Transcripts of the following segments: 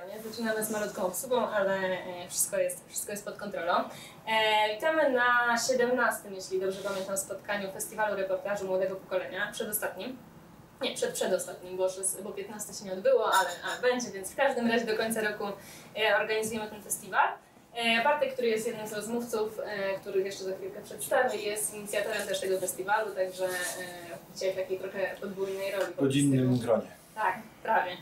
nie? Zaczynamy z malutką obsługą, ale wszystko jest pod kontrolą. Witamy na 17, jeśli dobrze pamiętam, spotkaniu Festiwalu Reportażu Młodego Pokolenia, przedostatnim. Nie, przedostatnim, bo 15 się nie odbyło, ale będzie, więc w każdym razie do końca roku organizujemy ten festiwal. Bartek, który jest jednym z rozmówców, których jeszcze za chwilkę przedstawię, jest inicjatorem też tego festiwalu, także dzisiaj w takiej trochę podwójnej roli. W rodzinnym gronie. Tak, prawie.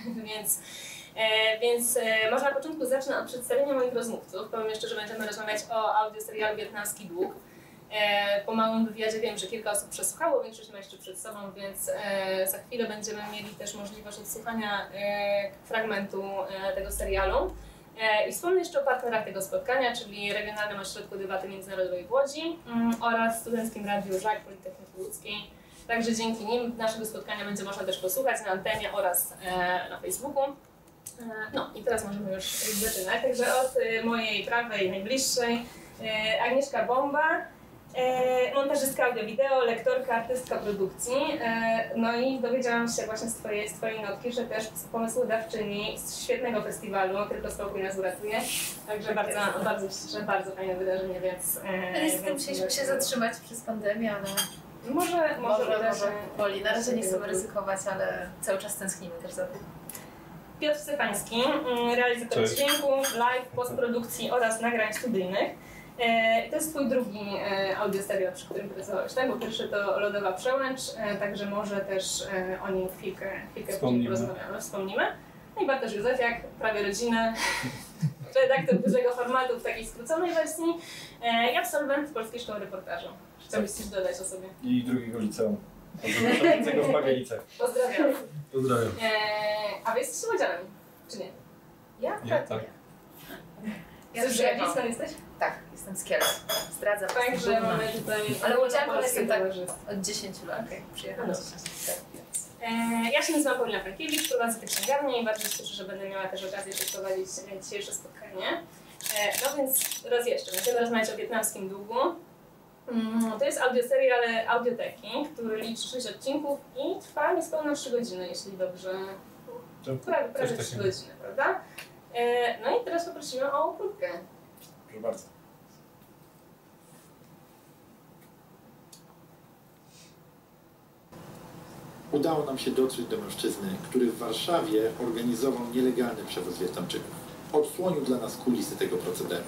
Więc może na początku zacznę od przedstawienia moich rozmówców. Powiem jeszcze, że będziemy rozmawiać o audioserialu Wietnamski Dług. Po małym wywiadzie wiem, że kilka osób przesłuchało, większość ma jeszcze przed sobą, więc za chwilę będziemy mieli też możliwość odsłuchania fragmentu tego serialu. I wspomnę jeszcze o partnerach tego spotkania, czyli Regionalnym Ośrodku Debaty Międzynarodowej w Łodzi oraz Studenckim Radiu Żak Politechniki Łódzkiej. Także dzięki nim naszego spotkania będzie można też posłuchać na antenie oraz na Facebooku. No i teraz możemy już zaczynać. Także od mojej prawej, najbliższej, Agnieszka Bomba, montażystka audio-wideo, lektorka, artystka produkcji. No i dowiedziałam się właśnie z twojej notki, że też pomysłodawczyni świetnego festiwalu Tylko Spokój nas uratuje. Także bardzo fajne wydarzenie, więc... Niestety musieliśmy się zatrzymać przez pandemię, ale... Może boli. Na razie nie chcemy ryzykować, ale cały czas tęsknimy też za tym. Piotr Stefański, realizator dźwięku, live, postprodukcji oraz nagrań studyjnych. To jest twój drugi audioserial, przy którym pracowałeś, tak? Bo pierwszy to Lodowa Przełęcz, także może też o nim chwilkę później porozmawiamy, wspomnimy. No i Bartosz Józefiak, prawie rodzina, redaktor dużego formatu w takiej skróconej wersji i absolwent Polskiej Szkoły Reportażu. Chciałbyś coś dodać o sobie? I drugiego liceum. Pozdrawiam w Pagielicach. Pozdrawiam. Pozdrawiam. A wy jesteście łodzianami, czy nie? Ja? Tak. Chcesz zdradzić, skąd jesteś? Tak, jestem z Kielc. Zdradzam. Także mamy tutaj... Ale łodzianką jestem tak od 10 lat. Przyjechałam. Ja się nazywam Paulina Frankiewicz, prowadzę tę księgarnię i bardzo się cieszę, że będę miała też okazję przeprowadzić dzisiejsze spotkanie. No więc raz jeszcze, będziemy rozmawiać o wietnamskim długu. To jest audioserial Audioteki, który liczy 6 odcinków i trwa niespełna 3 godziny, jeśli dobrze... Prawie 3 godziny, prawda? No i teraz poprosimy o próbkę. Proszę bardzo. Udało nam się dotrzeć do mężczyzny, który w Warszawie organizował nielegalny przewóz Wietnamczyków. Odsłonił dla nas kulisy tego procederu.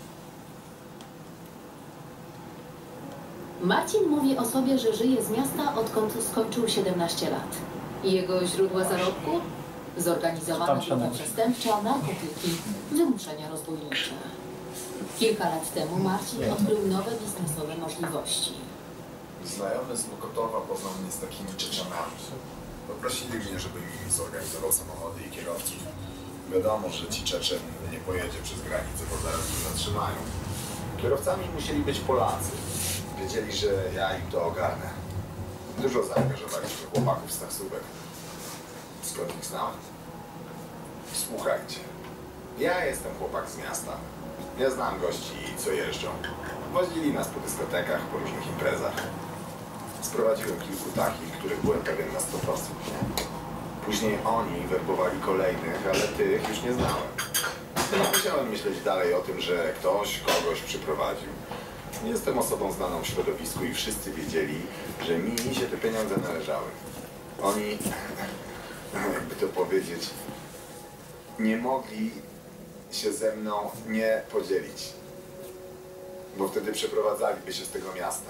Marcin mówi o sobie, że żyje z miasta, odkąd skończył 17 lat. Jego źródła zarobku? Zorganizowane grupy przestępcze, narkotyki, wymuszenia rozbójnicze. Kilka lat temu Marcin odkrył nowe biznesowe możliwości. Znajomy z Mokotowa poznał mnie z takimi Czeczenami. Poprosili mnie, żebym im zorganizował samochody i kierowców. Wiadomo, że ci Czeczen nie pojedzie przez granicę, bo zaraz go zatrzymają. Kierowcami musieli być Polacy. Wiedzieli, że ja im to ogarnę. Dużo zaangażowaliśmy chłopaków z taksówek. Skąd ich znałem? Słuchajcie, ja jestem chłopak z miasta. Ja znam gości, co jeżdżą. Wozili nas po dyskotekach, po różnych imprezach. Sprowadziłem kilku takich, których byłem pewien na 100%. Później oni werbowali kolejnych, ale tych już nie znałem. Nie musiałem myśleć dalej o tym, że ktoś kogoś przyprowadził. Jestem osobą znaną w środowisku i wszyscy wiedzieli, że mi się te pieniądze należały. Oni, jakby to powiedzieć, nie mogli się ze mną nie podzielić. Bo wtedy przeprowadzaliby się z tego miasta.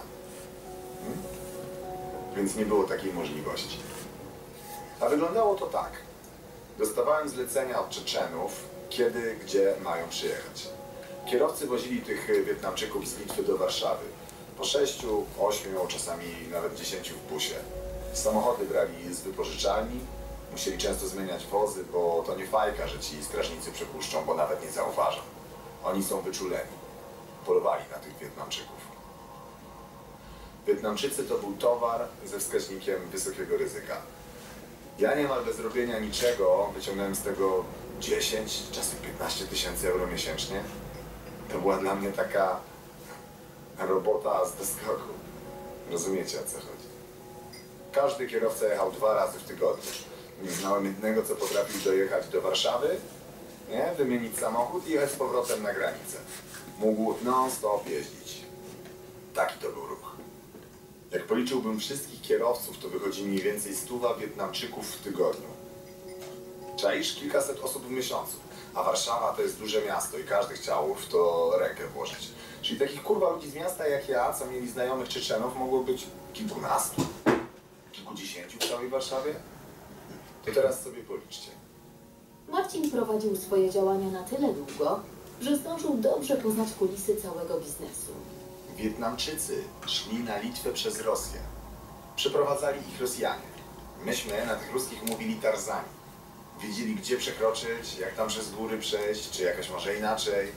Więc nie było takiej możliwości. A wyglądało to tak. Dostawałem zlecenia od Czeczenów, kiedy, gdzie mają przyjechać. Kierowcy wozili tych Wietnamczyków z Litwy do Warszawy. Po 6, 8, czasami nawet 10 w busie. Samochody brali z wypożyczalni, musieli często zmieniać wozy, bo to nie fajka, że ci strażnicy przepuszczą, bo nawet nie zauważą. Oni są wyczuleni. Polowali na tych Wietnamczyków. Wietnamczycy to był towar ze wskaźnikiem wysokiego ryzyka. Ja niemal bez robienia niczego wyciągnąłem z tego 10, czasem 15 tysięcy euro miesięcznie. To była dla mnie taka robota z doskoku. Rozumiecie, o co chodzi? Każdy kierowca jechał 2 razy w tygodniu. Nie znałem jednego, co potrafił dojechać do Warszawy nie? Wymienić samochód i jechać z powrotem na granicę. Mógł non-stop jeździć. Taki to był ruch. Jak policzyłbym wszystkich kierowców, to wychodzi mniej więcej 100 Wietnamczyków w tygodniu. Czaisz? Kilkaset osób w miesiącu. A Warszawa to jest duże miasto i każdy chciał w to rękę włożyć. Czyli takich kurwa ludzi z miasta jak ja, co mieli znajomych Czeczenów, mogło być kilkunastu, kilkudziesięciu w całej Warszawie. To teraz sobie policzcie. Marcin prowadził swoje działania na tyle długo, że zdążył dobrze poznać kulisy całego biznesu. Wietnamczycy szli na Litwę przez Rosję. Przeprowadzali ich Rosjanie. Myśmy na tych ruskich mówili Tarzani. Wiedzieli, gdzie przekroczyć, jak tam przez góry przejść, czy jakoś może inaczej.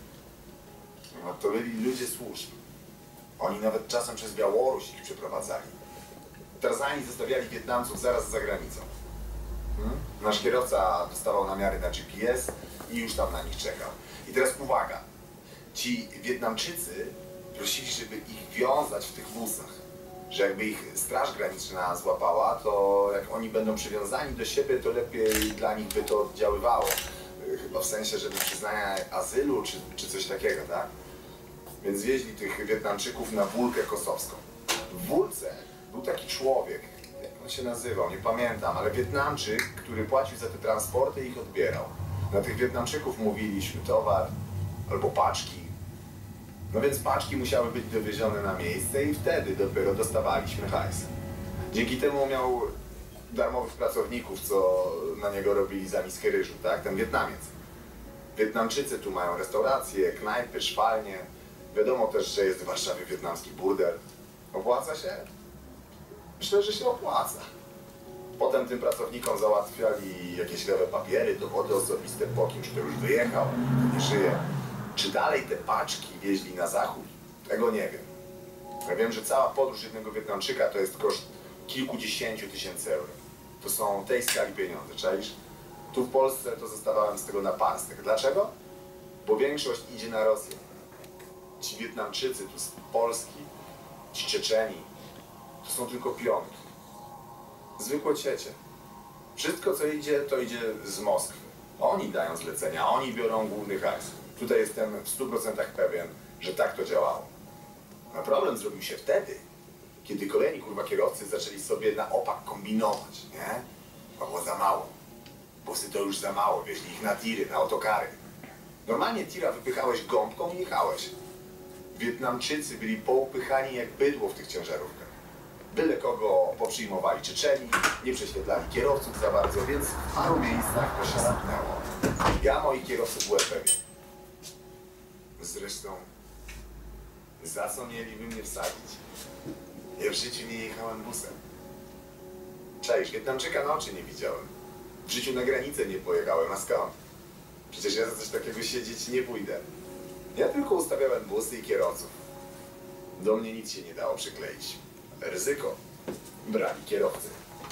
No, to byli ludzie służb. Oni nawet czasem przez Białoruś ich przeprowadzali. Tarzani zostawiali Wietnamców zaraz za granicą. Nasz kierowca dostawał namiary na GPS i już tam na nich czekał. I teraz uwaga. Ci Wietnamczycy prosili, żeby ich wiązać w tych wózach. Że jakby ich Straż Graniczna złapała, to jak oni będą przywiązani do siebie, to lepiej dla nich by to oddziaływało. Chyba w sensie, żeby przyznania azylu czy coś takiego, tak? Więc wieźli tych Wietnamczyków na Wólkę Kosowską. W Wólce był taki człowiek, jak on się nazywał, nie pamiętam, ale Wietnamczyk, który płacił za te transporty i ich odbierał. Na tych Wietnamczyków mówiliśmy towar albo paczki. No więc paczki musiały być dowiezione na miejsce i wtedy dopiero dostawaliśmy hajs. Dzięki temu miał darmowych pracowników, co na niego robili za miskę ryżu, tak? Ten Wietnamiec. Wietnamczycy tu mają restauracje, knajpy, szwalnie. Wiadomo też, że jest w Warszawie wietnamski burdel. Opłaca się? Myślę, że się opłaca. Potem tym pracownikom załatwiali jakieś lewe papiery, dowody osobiste po kimś, kto już wyjechał, kto nie żyje. Czy dalej te paczki wieźli na zachód? Tego nie wiem. Ja wiem, że cała podróż jednego Wietnamczyka to jest koszt kilkudziesięciu tysięcy euro. To są tej skali pieniądze, czaisz? Tu w Polsce to zostawałem z tego naparstek. Dlaczego? Bo większość idzie na Rosję. Ci Wietnamczycy tu z Polski, ci Czeczeni, to są tylko pionki. Zwykłe ciecie. Wszystko co idzie, to idzie z Moskwy. Oni dają zlecenia, oni biorą główny hajs. Tutaj jestem w 100% pewien, że tak to działało. A problem zrobił się wtedy, kiedy kolejni kurwa kierowcy zaczęli sobie na opak kombinować, nie? To było za mało. Busy to już za mało, wieźli ich na tiry, na autokary. Normalnie tira wypychałeś gąbką i jechałeś. Wietnamczycy byli poupychani jak bydło w tych ciężarówkach. Byle kogo poprzyjmowali Czeczeni, nie prześwietlali kierowców za bardzo, więc w paru miejscach to się zamknęło. Ja moich kierowców byłem pewien. Zresztą, za co mieliby mnie wsadzić? Ja w życiu nie jechałem busem. Czaisz, Wietnamczyka na oczy nie widziałem. W życiu na granicę nie pojechałem, a skąd? Przecież ja za coś takiego siedzieć nie pójdę. Ja tylko ustawiałem busy i kierowców. Do mnie nic się nie dało przykleić. Ryzyko. Brali kierowcy.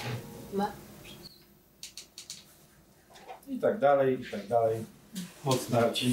I tak dalej, i tak dalej. Mocno Marcin.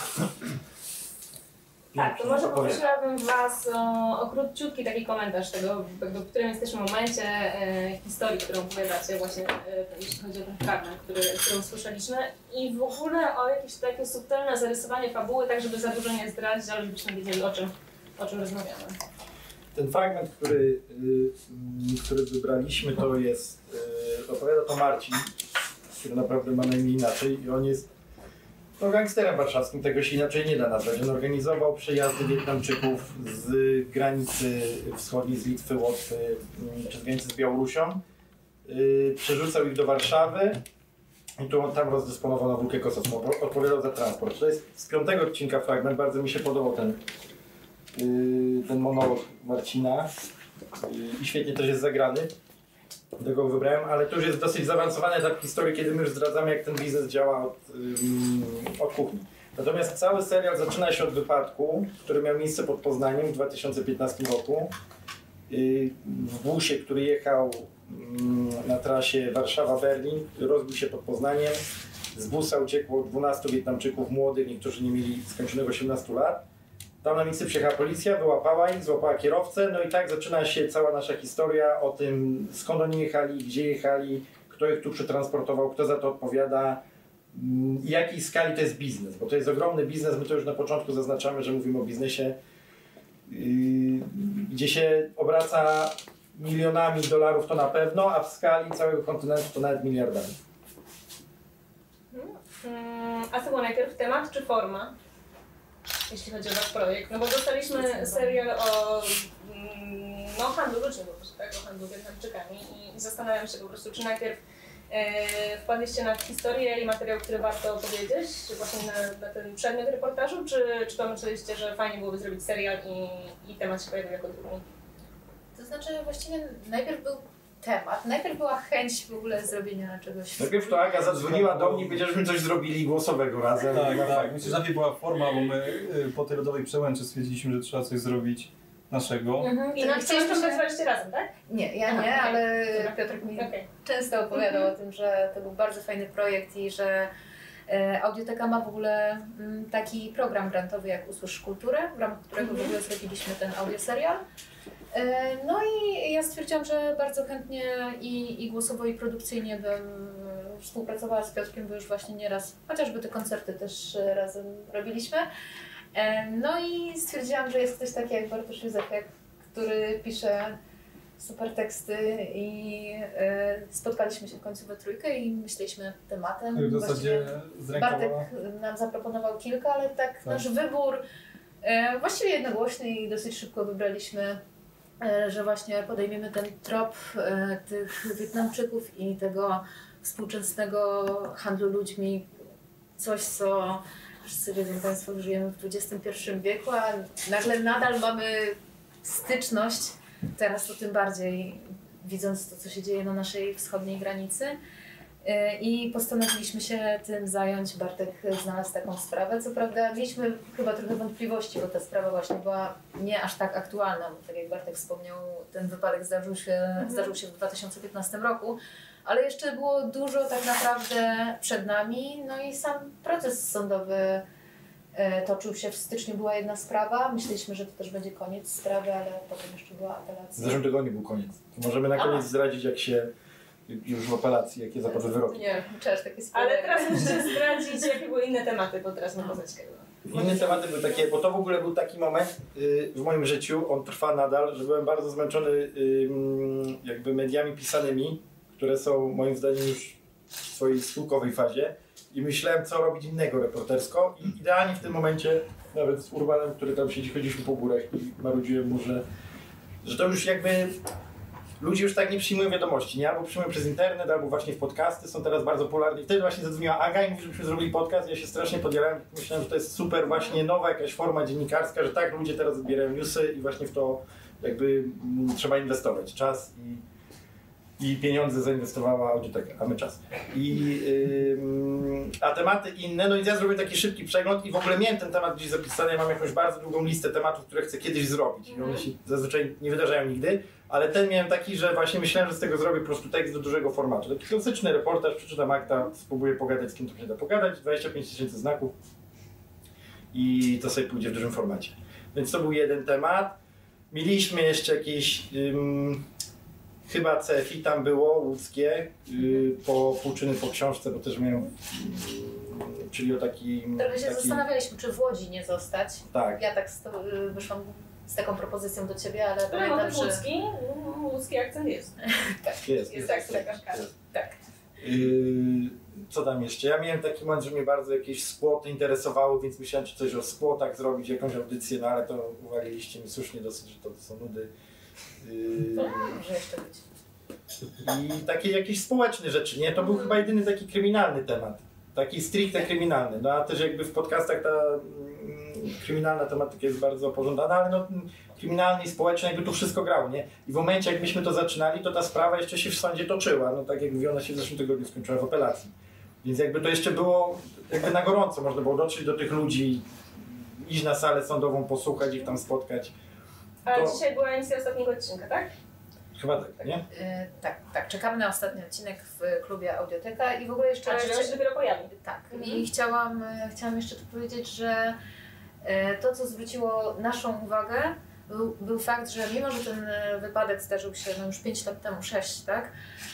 Tak, to może poprosiłabym Was o króciutki taki komentarz tego, w którym jesteśmy momencie historii, którą opowiadacie właśnie, jeśli chodzi o ten fragment, który usłyszeliśmy i w ogóle o jakieś takie subtelne zarysowanie fabuły, tak żeby za dużo nie zdradzić, ale żebyśmy wiedzieli o czym rozmawiamy. Ten fragment, który wybraliśmy, to jest, opowiada to Marcin, który naprawdę ma na imię inaczej i on jest gangsterem warszawskim, tego się inaczej nie da nazwać. On organizował przejazdy Wietnamczyków z granicy wschodniej, z Litwy, Łotwy, przez granicę z Białorusią. Przerzucał ich do Warszawy i tu on tam rozdysponował na Wólkę Kosowską. Odpowiadał za transport. To jest z 5. odcinka fragment, bardzo mi się podobał ten monolog Marcina i świetnie też jest zagrany. Tego wybrałem, ale to już jest dosyć zaawansowany etap historii, kiedy my już zdradzamy, jak ten biznes działa od kuchni. Natomiast cały serial zaczyna się od wypadku, który miał miejsce pod Poznaniem w 2015 roku. W busie, który jechał na trasie Warszawa-Berlin, rozbił się pod Poznaniem. Z busa uciekło 12 Wietnamczyków młodych, niektórzy nie mieli skończonych 18 lat. Tam na miejsce przyjechała policja, wyłapała ich, złapała kierowcę, no i tak zaczyna się cała nasza historia o tym, skąd oni jechali, gdzie jechali, kto ich tu przetransportował, kto za to odpowiada. i jakiej skali to jest biznes, bo to jest ogromny biznes, my to już na początku zaznaczamy, że mówimy o biznesie, gdzie się obraca milionami dolarów, to na pewno, a w skali całego kontynentu to nawet miliardami. A to był najpierw temat czy forma, jeśli chodzi o wasz projekt? No bo dostaliśmy serial o handlu ludźmi, po prostu, tak? O handlu Wietnamczykami i zastanawiam się po prostu, czy najpierw wpadliście na historię i materiał, który warto opowiedzieć właśnie na ten przedmiot reportażu, czy pomyśleliście, że fajnie byłoby zrobić serial i temat się pojawił jako drugi? To znaczy właściwie najpierw był temat, najpierw była chęć w ogóle zrobienia czegoś. Najpierw to Aga zadzwoniła do mnie i powiedziała, żebyśmy coś zrobili głosowego razem. Tak. Myślę, że najpierw była forma, bo my po tej rodowej przełęczy stwierdziliśmy, że trzeba coś zrobić naszego. I na chcieliśmy pracowaliście razem, tak? Nie, ja nie, ale Piotrek mi często opowiadał o tym, że to był bardzo fajny projekt i że Audioteka ma w ogóle taki program grantowy jak Usłysz Kulturę, w ramach którego w ogóle zrobiliśmy ten audioserial. No i ja stwierdziłam, że bardzo chętnie i głosowo i produkcyjnie bym współpracowała z Piotrkiem, bo już właśnie nieraz, chociażby te koncerty też razem robiliśmy. No i stwierdziłam, że jest ktoś taki jak Bartosz Józefek, który pisze super teksty i spotkaliśmy się w końcu we trójkę i myśleliśmy nad tematem. W zasadzie Bartek nam zaproponował kilka, ale tak nasz wybór właściwie jednogłośny i dosyć szybko wybraliśmy, że właśnie podejmiemy ten trop tych Wietnamczyków i tego współczesnego handlu ludźmi. Coś, co wszyscy wiedzą Państwo, że żyjemy w XXI wieku, a nagle nadal mamy styczność, teraz to tym bardziej, widząc to, co się dzieje na naszej wschodniej granicy. I postanowiliśmy się tym zająć. Bartek znalazł taką sprawę. Co prawda mieliśmy chyba trochę wątpliwości, bo ta sprawa właśnie była nie aż tak aktualna, bo tak jak Bartek wspomniał, ten wypadek zdarzył się w 2015 roku, ale jeszcze było dużo tak naprawdę przed nami. No i sam proces sądowy toczył się. W styczniu była jedna sprawa. Myśleliśmy, że to też będzie koniec sprawy, ale potem jeszcze była apelacja. W zeszłym tygodniu był koniec. Możemy na koniec zdradzić, jak się już w apelacji, jakie zapadły wyroki. Nie, czas takie spoilery. Ale teraz musicie zdradzić, jakie były inne tematy, bo teraz mam poznać tego. Inne tematy były takie, bo to w ogóle był taki moment w moim życiu, on trwa nadal, że byłem bardzo zmęczony jakby mediami pisanymi, które są moim zdaniem już w swojej schyłkowej fazie i myślałem, co robić innego reportersko i idealnie w tym momencie, nawet z Urbanem, który tam siedzi, chodziliśmy po górach i marudziłem mu, że to już jakby ludzie już tak nie przyjmują wiadomości, nie? Albo przyjmują przez internet, albo właśnie w podcasty, są teraz bardzo popularni. Wtedy właśnie zadzwoniła Aga i mówi, żebyśmy zrobili podcast. Ja się strasznie podjarałem, myślałem, że to jest super właśnie nowa jakaś forma dziennikarska, że tak, ludzie teraz odbierają newsy i właśnie w to jakby trzeba inwestować. Czas i pieniądze zainwestowała Audioteka, a my czas. A tematy inne, no i ja zrobię taki szybki przegląd i w ogóle miałem ten temat gdzieś zapisany, ja mam jakąś bardzo długą listę tematów, które chcę kiedyś zrobić i one się zazwyczaj nie wydarzają nigdy, ale ten miałem taki, że właśnie myślałem, że z tego zrobię po prostu tekst do dużego formatu. Taki klasyczny reportaż, przeczytam akta, spróbuję pogadać z kim to się da pogadać, 25 000 znaków i to sobie pójdzie w dużym formacie. Więc to był jeden temat. Mieliśmy jeszcze jakieś... chyba CFI tam było, łódzkie, po półczyny po książce, bo też miałem, czyli o takim... Trochę się zastanawialiśmy, czy w Łodzi nie zostać. Tak. Ja tak wyszłam z taką propozycją do Ciebie, ale Ale pamiętam, że... łódzki akcent jest. Jest taka. Tak. Co tam jeszcze? Ja miałem taki moment, że mnie bardzo jakieś skłoty interesowały, więc myślałem, czy coś o skłotach zrobić, jakąś audycję, no ale to uwaliliście mi słusznie dosyć, że to są nudy. Może jeszcze być. I takie jakieś społeczne rzeczy, nie? To był chyba jedyny taki kryminalny temat. Taki stricte kryminalny. No a też jakby w podcastach ta kryminalna tematyka jest bardzo pożądana, ale no kryminalny i społeczny jakby tu wszystko grało, nie? I w momencie jak myśmy to zaczynali, to ta sprawa jeszcze się w sądzie toczyła. No tak jak mówię, ona się w zeszłym tygodniu skończyła w apelacji. Więc jakby to jeszcze było jakby na gorąco, można było dotrzeć do tych ludzi, iść na salę sądową, posłuchać ich tam spotkać. A dzisiaj była emisja ostatniego odcinka, tak? Chyba tak, nie? Tak. Czekamy na ostatni odcinek w klubie Audioteka i w ogóle jeszcze... Ale się dopiero pojawi. Tak. I chciałam jeszcze tu powiedzieć, że to, co zwróciło naszą uwagę, był fakt, że mimo, że ten wypadek zdarzył się no już 5 lat temu, 6, tak?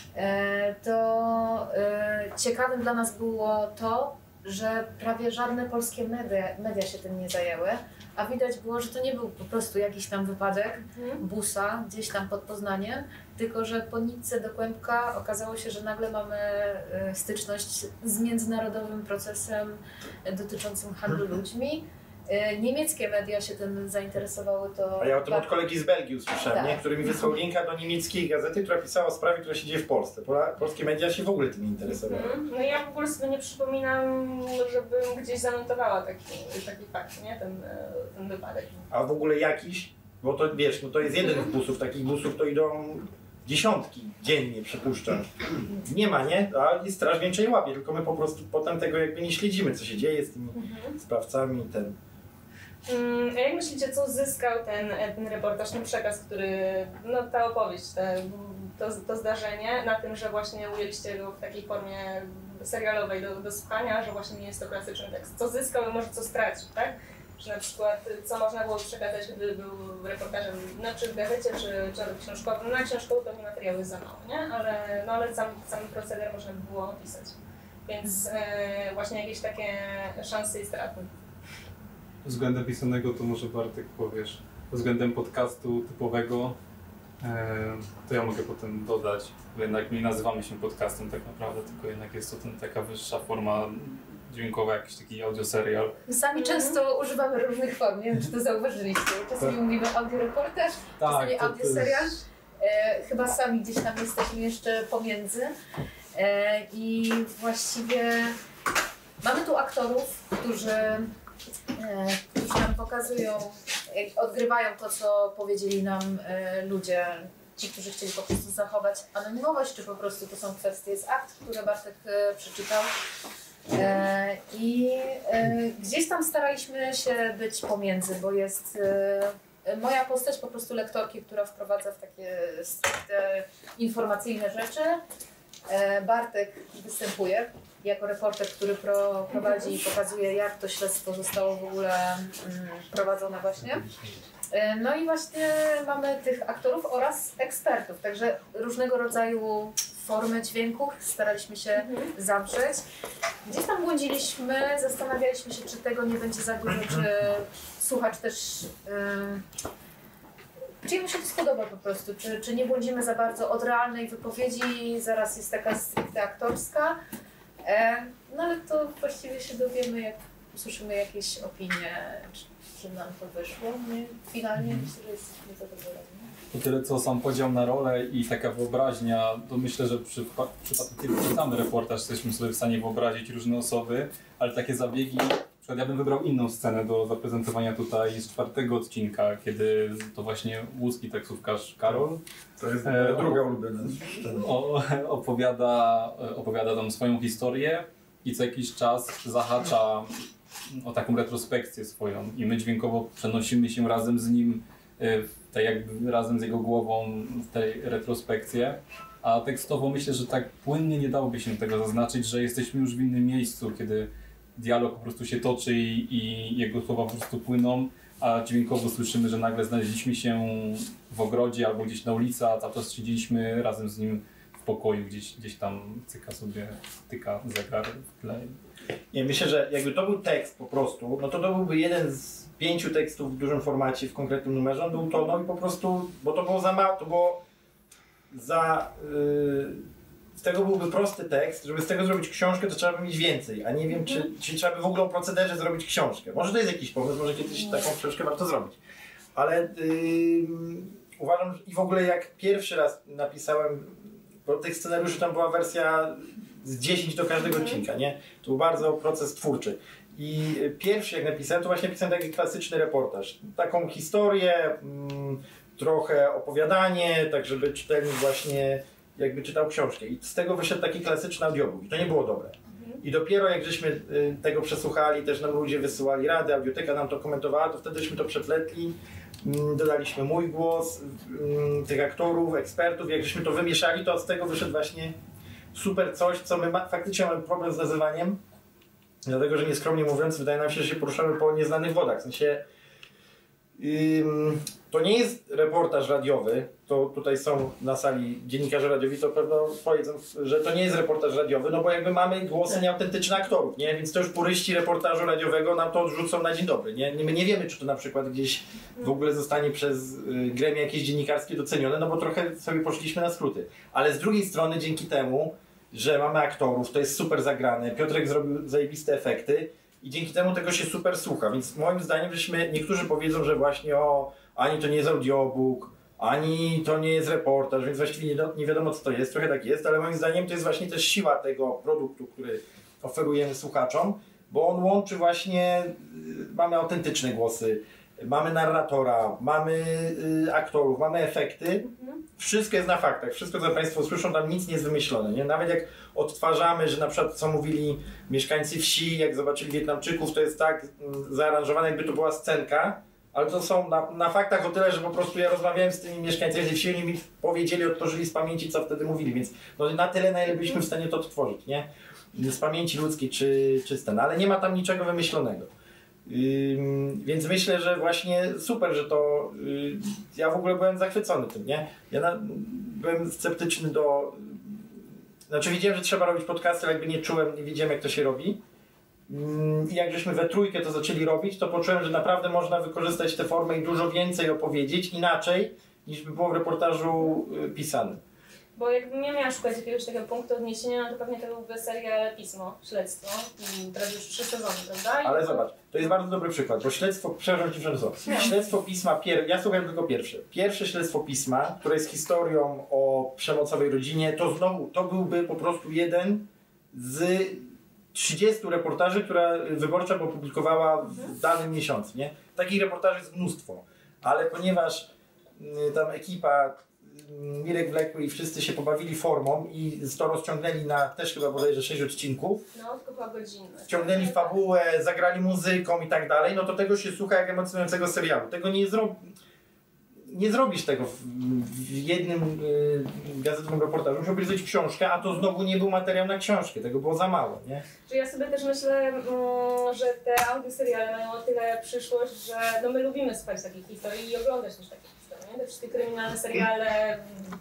To ciekawym dla nas było to, że prawie żadne polskie media się tym nie zajęły, a widać było, że to nie był po prostu jakiś tam wypadek busa gdzieś tam pod Poznaniem, tylko że po nitce do kłębka okazało się, że nagle mamy styczność z międzynarodowym procesem dotyczącym handlu ludźmi. Niemieckie media się tym zainteresowały. A ja o tym od kolegi z Belgii usłyszałem, tak. nie? Który mi wysłał linka do niemieckiej gazety, która pisała o sprawie, która się dzieje w Polsce. Polskie media się w ogóle tym nie interesowały. No ja w ogóle sobie nie przypominam, żebym gdzieś zanotowała taki fakt, nie? Ten wypadek. A w ogóle jakiś, bo to wiesz, no to jest jeden z busów, takich busów to idą dziesiątki dziennie, przypuszczam. Nie ma, nie? A straż więcej łapie, tylko my po prostu potem tego jakby nie śledzimy, co się dzieje z tymi sprawcami. A jak myślicie, co zyskał ten reportaż, ten przekaz, który, no ta opowieść, to zdarzenie, na tym, że właśnie ujęliście go w takiej formie serialowej do słuchania, że właśnie nie jest to klasyczny tekst. Co zyskał i może co stracił, tak? Że na przykład, co można było przekazać, gdyby był reportażem, no, czy w gazecie, czy książkowym. No na książkowy pewnie materiał jest za mało, nie? Ale sam proceder można by było opisać. Więc właśnie jakieś takie szanse i straty. Względem pisanego to może Bartek powiesz. Względem podcastu typowego to ja mogę potem dodać, bo jednak nie nazywamy się podcastem tak naprawdę, tylko jednak jest to taka wyższa forma dźwiękowa, jakiś taki audioserial. My sami często używamy różnych form, nie wiem czy to zauważyliście. Czasami mówimy audioreportaż, czasami audioserial. Chyba sami gdzieś tam jesteśmy jeszcze pomiędzy. I właściwie mamy tu aktorów, którzy nam pokazują, odgrywają to, co powiedzieli nam ludzie, ci, którzy chcieli po prostu zachować anonimowość, czy po prostu to są kwestie z akt, które Bartek przeczytał. I gdzieś tam staraliśmy się być pomiędzy, bo jest moja postać po prostu lektorki, która wprowadza w takie stricte informacyjne rzeczy. Bartek występuje jako reporter, który prowadzi i pokazuje, jak to śledztwo zostało w ogóle prowadzone właśnie. No i właśnie mamy tych aktorów oraz ekspertów, także różnego rodzaju formy dźwięku staraliśmy się zawrzeć. Gdzieś tam błądziliśmy, zastanawialiśmy się, czy tego nie będzie za dużo, czy słuchacz też... Czy mu się to spodoba po prostu, czy nie błądzimy za bardzo od realnej wypowiedzi, zaraz jest taka stricte aktorska. No ale to właściwie się dowiemy, jak usłyszymy jakieś opinie, czy nam to wyszło. My finalnie myślę, że jesteśmy zadowoleni. To tyle, co sam podział na rolę i taka wyobraźnia, to myślę, że w przypadku, kiedy czytamy reportaż, jesteśmy sobie w stanie wyobrazić różne osoby, ale takie zabiegi, na przykład ja bym wybrał inną scenę do zaprezentowania tutaj z 4. odcinka, kiedy to właśnie łódzki taksówkarz Karol, To jest druga ulubiona. opowiada tam swoją historię i co jakiś czas zahacza o taką retrospekcję swoją i my dźwiękowo przenosimy się razem z nim, tak jakby razem z jego głową w tej retrospekcję, a tekstowo myślę, że tak płynnie nie dałoby się tego zaznaczyć, że jesteśmy już w innym miejscu, kiedy dialog po prostu się toczy i jego słowa po prostu płyną, a dźwiękowo słyszymy, że nagle znaleźliśmy się w ogrodzie albo gdzieś na ulicy, a to siedzieliśmy razem z nim w pokoju, gdzieś tam tyka zegar w tle. Nie, myślę, że jakby to był tekst po prostu, no to byłby jeden z 5 tekstów w dużym formacie, w konkretnym numerze, on był toną i po prostu, bo to było za mało, to było z tego byłby prosty tekst, żeby z tego zrobić książkę, to trzeba by mieć więcej, a nie wiem, czy trzeba by w ogóle o procederze zrobić książkę. Może to jest jakiś pomysł, może kiedyś taką książkę warto zrobić. Ale uważam, że i w ogóle jak pierwszy raz napisałem, bo tych scenariuszy tam była wersja z 10 do każdego odcinka, nie? To był bardzo proces twórczy. I pierwszy jak napisałem, to właśnie napisałem taki klasyczny reportaż. Taką historię, trochę opowiadanie, tak żeby czytelnik właśnie jakby czytał książkę. I z tego wyszedł taki klasyczny audiobook. I to nie było dobre. I dopiero jak żeśmy tego przesłuchali, też nam ludzie wysyłali rady, audioteka nam to komentowała, to wtedy żeśmy to przepletli. Dodaliśmy mój głos, tych aktorów, ekspertów. Jak żeśmy to wymieszali, to z tego wyszedł właśnie super coś, co my faktycznie mamy problem z nazywaniem. Dlatego, że nieskromnie mówiąc, wydaje nam się, że się poruszamy po nieznanych wodach. W sensie to nie jest reportaż radiowy, to tutaj są na sali dziennikarze radiowi, to pewno powiedzą, że to nie jest reportaż radiowy, no bo jakby mamy głosy nieautentyczne aktorów, nie? Więc to już puryści reportażu radiowego nam to odrzucą na dzień dobry, nie? My nie wiemy, czy to na przykład gdzieś w ogóle zostanie przez gremia jakieś dziennikarskie docenione, no bo trochę sobie poszliśmy na skróty. Ale z drugiej strony dzięki temu, że mamy aktorów, to jest super zagrane, Piotrek zrobił zajebiste efekty i dzięki temu tego się super słucha, więc moim zdaniem niektórzy powiedzą, że właśnie ani to nie jest audiobook, ani to nie jest reportaż, więc właściwie nie wiadomo co to jest, trochę tak jest, ale moim zdaniem to jest właśnie też siła tego produktu, który oferujemy słuchaczom, bo on łączy właśnie, mamy autentyczne głosy, mamy narratora, mamy aktorów, mamy efekty, wszystko jest na faktach, wszystko co Państwo słyszą, tam nic nie jest wymyślone, nie? Nawet jak odtwarzamy, że na przykład co mówili mieszkańcy wsi, jak zobaczyli Wietnamczyków, to jest tak zaaranżowane, jakby to była scenka, ale to są na faktach o tyle, że po prostu ja rozmawiałem z tymi mieszkańcami wsi, oni mi powiedzieli, odtworzyli z pamięci, co wtedy mówili, więc no, na tyle, na ile byliśmy w stanie to odtworzyć, nie? Z pamięci ludzkiej czy no, ale nie ma tam niczego wymyślonego. Więc myślę, że właśnie super, że to... ja w ogóle byłem zachwycony tym, nie? Ja byłem sceptyczny Znaczy wiedziałem, że trzeba robić podcasty, ale jakby nie czułem, nie wiedziałem jak to się robi. I jak żeśmy we trójkę to zaczęli robić, to poczułem, że naprawdę można wykorzystać tę formę i dużo więcej opowiedzieć, inaczej niż by było w reportażu pisanym. Bo jakbym ja miała szukać jakiegoś takiego punktu odniesienia, no to pewnie to byłby serial Pismo, Śledztwo. Teraz już 3 sezony, prawda? Ale zobacz, to jest bardzo dobry przykład, bo śledztwo, śledztwo Pisma, ja słuchałem tylko pierwsze. Pierwsze śledztwo Pisma, które jest historią o przemocowej rodzinie, to byłby po prostu jeden z 30 reportaży, które Wyborcza opublikowała w danym miesiącu, nie? Takich reportaży jest mnóstwo, ale ponieważ tam ekipa Mirek Wlekły i wszyscy się pobawili formą i to rozciągnęli na też chyba bodajże 6 odcinków. No, tylko chyba godzinę. Ciągnęli fabułę, zagrali muzyką i tak dalej, no to tego się słucha jak emocjonującego serialu. Tego nie zrobisz tego w jednym gazetowym reportażu. Musiał być książkę, a to znowu nie był materiał na książkę, tego było za mało, nie? Że ja sobie też myślę, że te audioseriale mają o tyle przyszłość, że no my lubimy słuchać takich historii i oglądać też takie historie, nie? Te wszystkie kryminalne seriale,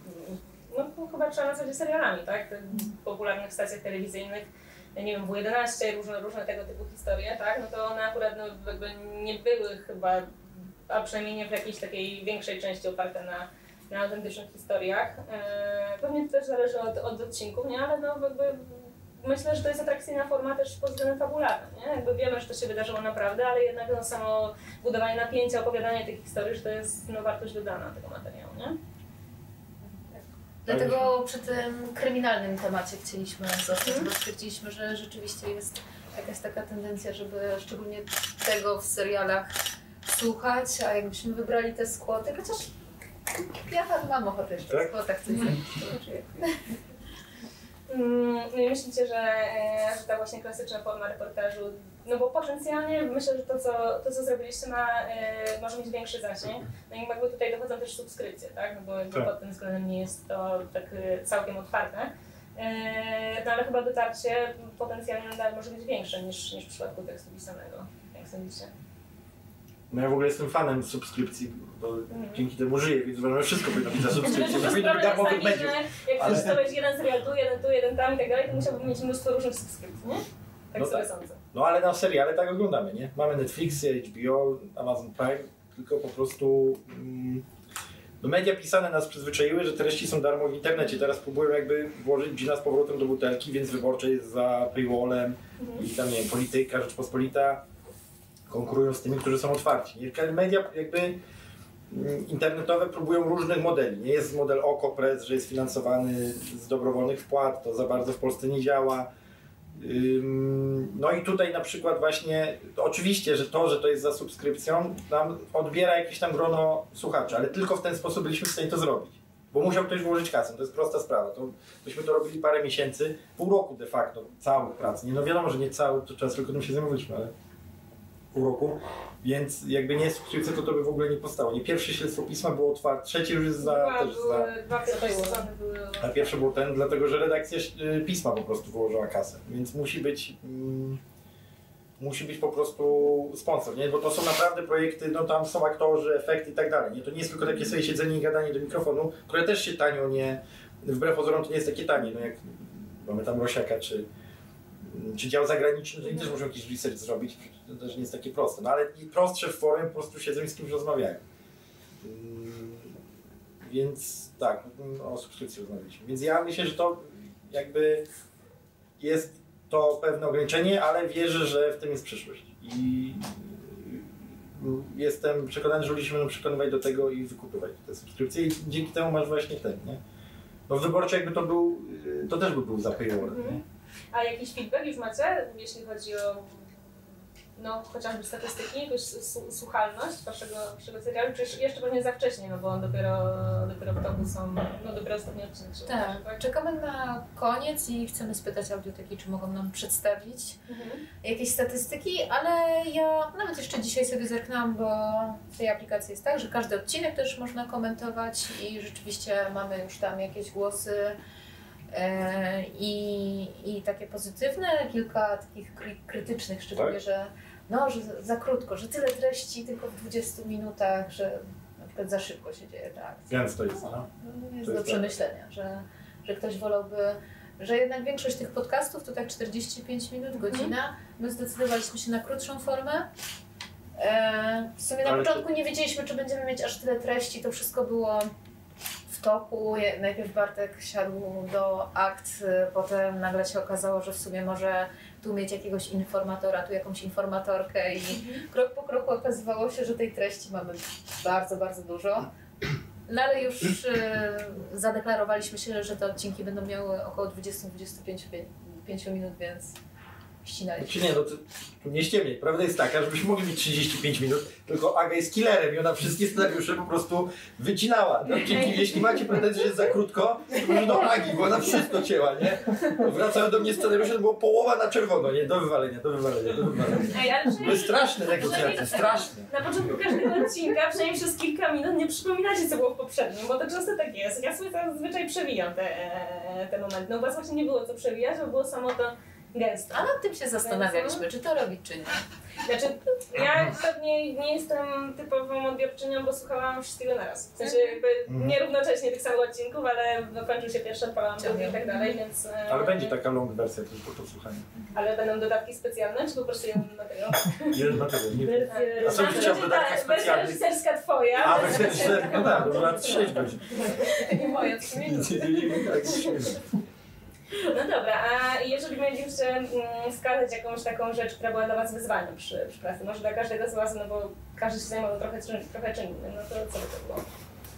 no chyba trzeba nazwać serialami, tak? Te popularnych stacjach telewizyjnych, nie wiem, W11, różne tego typu historie, tak? No to one akurat no, jakby nie były chyba, a przynajmniej nie w jakiejś takiej większej części oparte na autentycznych historiach. Pewnie to też zależy od odcinków, nie? Ale no jakby myślę, że to jest atrakcyjna forma też pod względem fabularnym, nie? Jakby wiemy, że to się wydarzyło naprawdę, ale jednak no, samo budowanie napięcia, opowiadanie tych historii, że to jest no, wartość dodana tego materiału, nie? Dlatego przy tym kryminalnym temacie chcieliśmy zostać, bo stwierdziliśmy, że rzeczywiście jest jakaś taka tendencja, żeby szczególnie tego w serialach słuchać, a jakbyśmy wybrali te skłoty, chociaż ja mam ochotę jeszcze w skłotach coś zrobić. No i myślicie, że ta właśnie klasyczna forma reportażu, no bo potencjalnie myślę, że to co zrobiliście może mieć większy zasięg, no i jakby tutaj dochodzą też subskrypcje, tak? No bo jakby pod tym względem nie jest to tak całkiem otwarte. No ale chyba dotarcie potencjalnie nadal może być większe niż w przypadku tekstu pisanego, jak sądzicie? No ja w ogóle jestem fanem subskrypcji, bo dzięki temu żyję, więc uważam, że wszystko powinno być za subskrypcję. To Powinno być darmowych mediów. Jak chcesz stawiać jeden serial tu, jeden tam i tak dalej, to musiałbym mieć mnóstwo różnych subskrypcji, nie? Tak no sobie tak. sądzę. No ale na seriale tak oglądamy, nie? Mamy Netflixy, HBO, Amazon Prime, tylko po prostu... No media pisane nas przyzwyczaiły, że treści są darmo w internecie. Teraz próbują jakby włożyć Gina z powrotem do butelki, więc Wyborcze jest za paywallem i tam, nie wiem, Polityka, Rzeczpospolita konkurują z tymi, którzy są otwarci. Media jakby internetowe próbują różnych modeli. Nie jest model Okopres, że jest finansowany z dobrowolnych wpłat, to za bardzo w Polsce nie działa. No i tutaj na przykład właśnie, oczywiście, że to jest za subskrypcją, nam odbiera jakieś tam grono słuchaczy, ale tylko w ten sposób byliśmy w stanie to zrobić. Bo musiał ktoś włożyć kasę, to jest prosta sprawa. Myśmy to robili parę miesięcy, pół roku de facto, całych prac. Nie, no wiadomo, że nie cały to czas, tylko tym się zajmowaliśmy, ale pół roku. Więc jakby nie subskrypcja, to by w ogóle nie powstało. Nie pierwsze śledztwo pisma było otwarte, trzecie już jest Dwa sezony były. A pierwszy był ten, dlatego że redakcja pisma po prostu wyłożyła kasę. Więc musi być musi być po prostu sponsor, nie? Bo to są naprawdę projekty, no tam są aktorzy, efekty i tak dalej, nie? To nie jest tylko takie sobie siedzenie i gadanie do mikrofonu, które też się tanio nie, wbrew pozorom to nie jest takie tanie, no jak mamy tam Rosiaka czy dział zagraniczny, to oni też muszą jakiś research zrobić, to też nie jest takie proste, no ale prostsze formy po prostu siedzą i z kimś rozmawiają. Więc tak, o subskrypcji rozmawialiśmy. Więc ja myślę, że to jakby jest to pewne ograniczenie, ale wierzę, że w tym jest przyszłość. I jestem przekonany, że ludzie się będą przekonywać do tego i wykupywać te subskrypcje i dzięki temu masz właśnie ten, nie? Bo w Wyborczy jakby to też by był za paywall, nie? A jakiś feedback już macie, jeśli chodzi o chociażby statystyki, jakąś słuchalność waszego serialu, czy jeszcze pewnie za wcześnie, no bo dopiero w toku są, dopiero ostatni odcinek. Tak, czekamy na koniec i chcemy spytać Audioteki, czy mogą nam przedstawić jakieś statystyki, ale ja nawet jeszcze dzisiaj sobie zerknęłam, bo w tej aplikacji jest tak, że każdy odcinek też można komentować i rzeczywiście mamy już tam jakieś głosy i takie pozytywne, kilka takich krytycznych, szczególnie, tak? że za krótko, że tyle treści tylko w 20 minutach, że na przykład za szybko się dzieje, tak. Gęsto jest, jest do przemyślenia, że ktoś wolałby, że jednak większość tych podcastów to tak 45 minut, godzina. My zdecydowaliśmy się na krótszą formę. W sumie na początku nie wiedzieliśmy, czy będziemy mieć aż tyle treści, to wszystko było w toku. Najpierw Bartek siadł do akt, potem nagle się okazało, że w sumie może tu mieć jakiegoś informatora, tu jakąś informatorkę i krok po kroku okazywało się, że tej treści mamy bardzo, bardzo dużo. No ale już zadeklarowaliśmy się, że te odcinki będą miały około 20-25 minut, więc ścinaliśmy. Nie, tu nie ściemniaj. Prawda jest taka, żebyśmy mogli mieć 35 minut, tylko Aga jest killerem i ona wszystkie scenariusze po prostu wycinała. No, jeśli macie pretensje, że jest za krótko, to może do Agi, bo ona wszystko cięła, nie? Wracają do mnie scenariusze, to było połowa na czerwono, nie? Do wywalenia. Ej, ale to jest straszne negocjacje, straszne. Na początku każdego odcinka, przynajmniej przez kilka minut, nie przypominacie, co było w poprzednim, bo to często tak jest. Ja sobie zazwyczaj przewijam te momenty. No u was właśnie nie było co przewijać, bo było samo to gęsto. A nad tym się zastanawialiśmy, czy to robić, czy nie. Znaczy, ja pewnie nie jestem typową odbiorczynią, bo słuchałam wszystkiego naraz. W sensie jakby nie równocześnie tych samych odcinków, ale kończył się pierwszy, odpalałam drugi i tak dalej, więc... Ale będzie taka long wersja też do posłuchania. Ale będą dodatki specjalne, czy po prostu jeden materiał? Jeden materiał, nie wiem. A co byś chciał w dodatkach specjalnych? Wersja reżyserska twoja. A, wersja reżyserska, no tak, to była 6 godzin. I moja 3 minuty. No dobra, a jeżeli mielibyście wskazać jakąś taką rzecz, która była dla was wyzwaniem przy pracy, może dla każdego z was, no bo każdy się zajmował trochę czym innym, no to co by to było?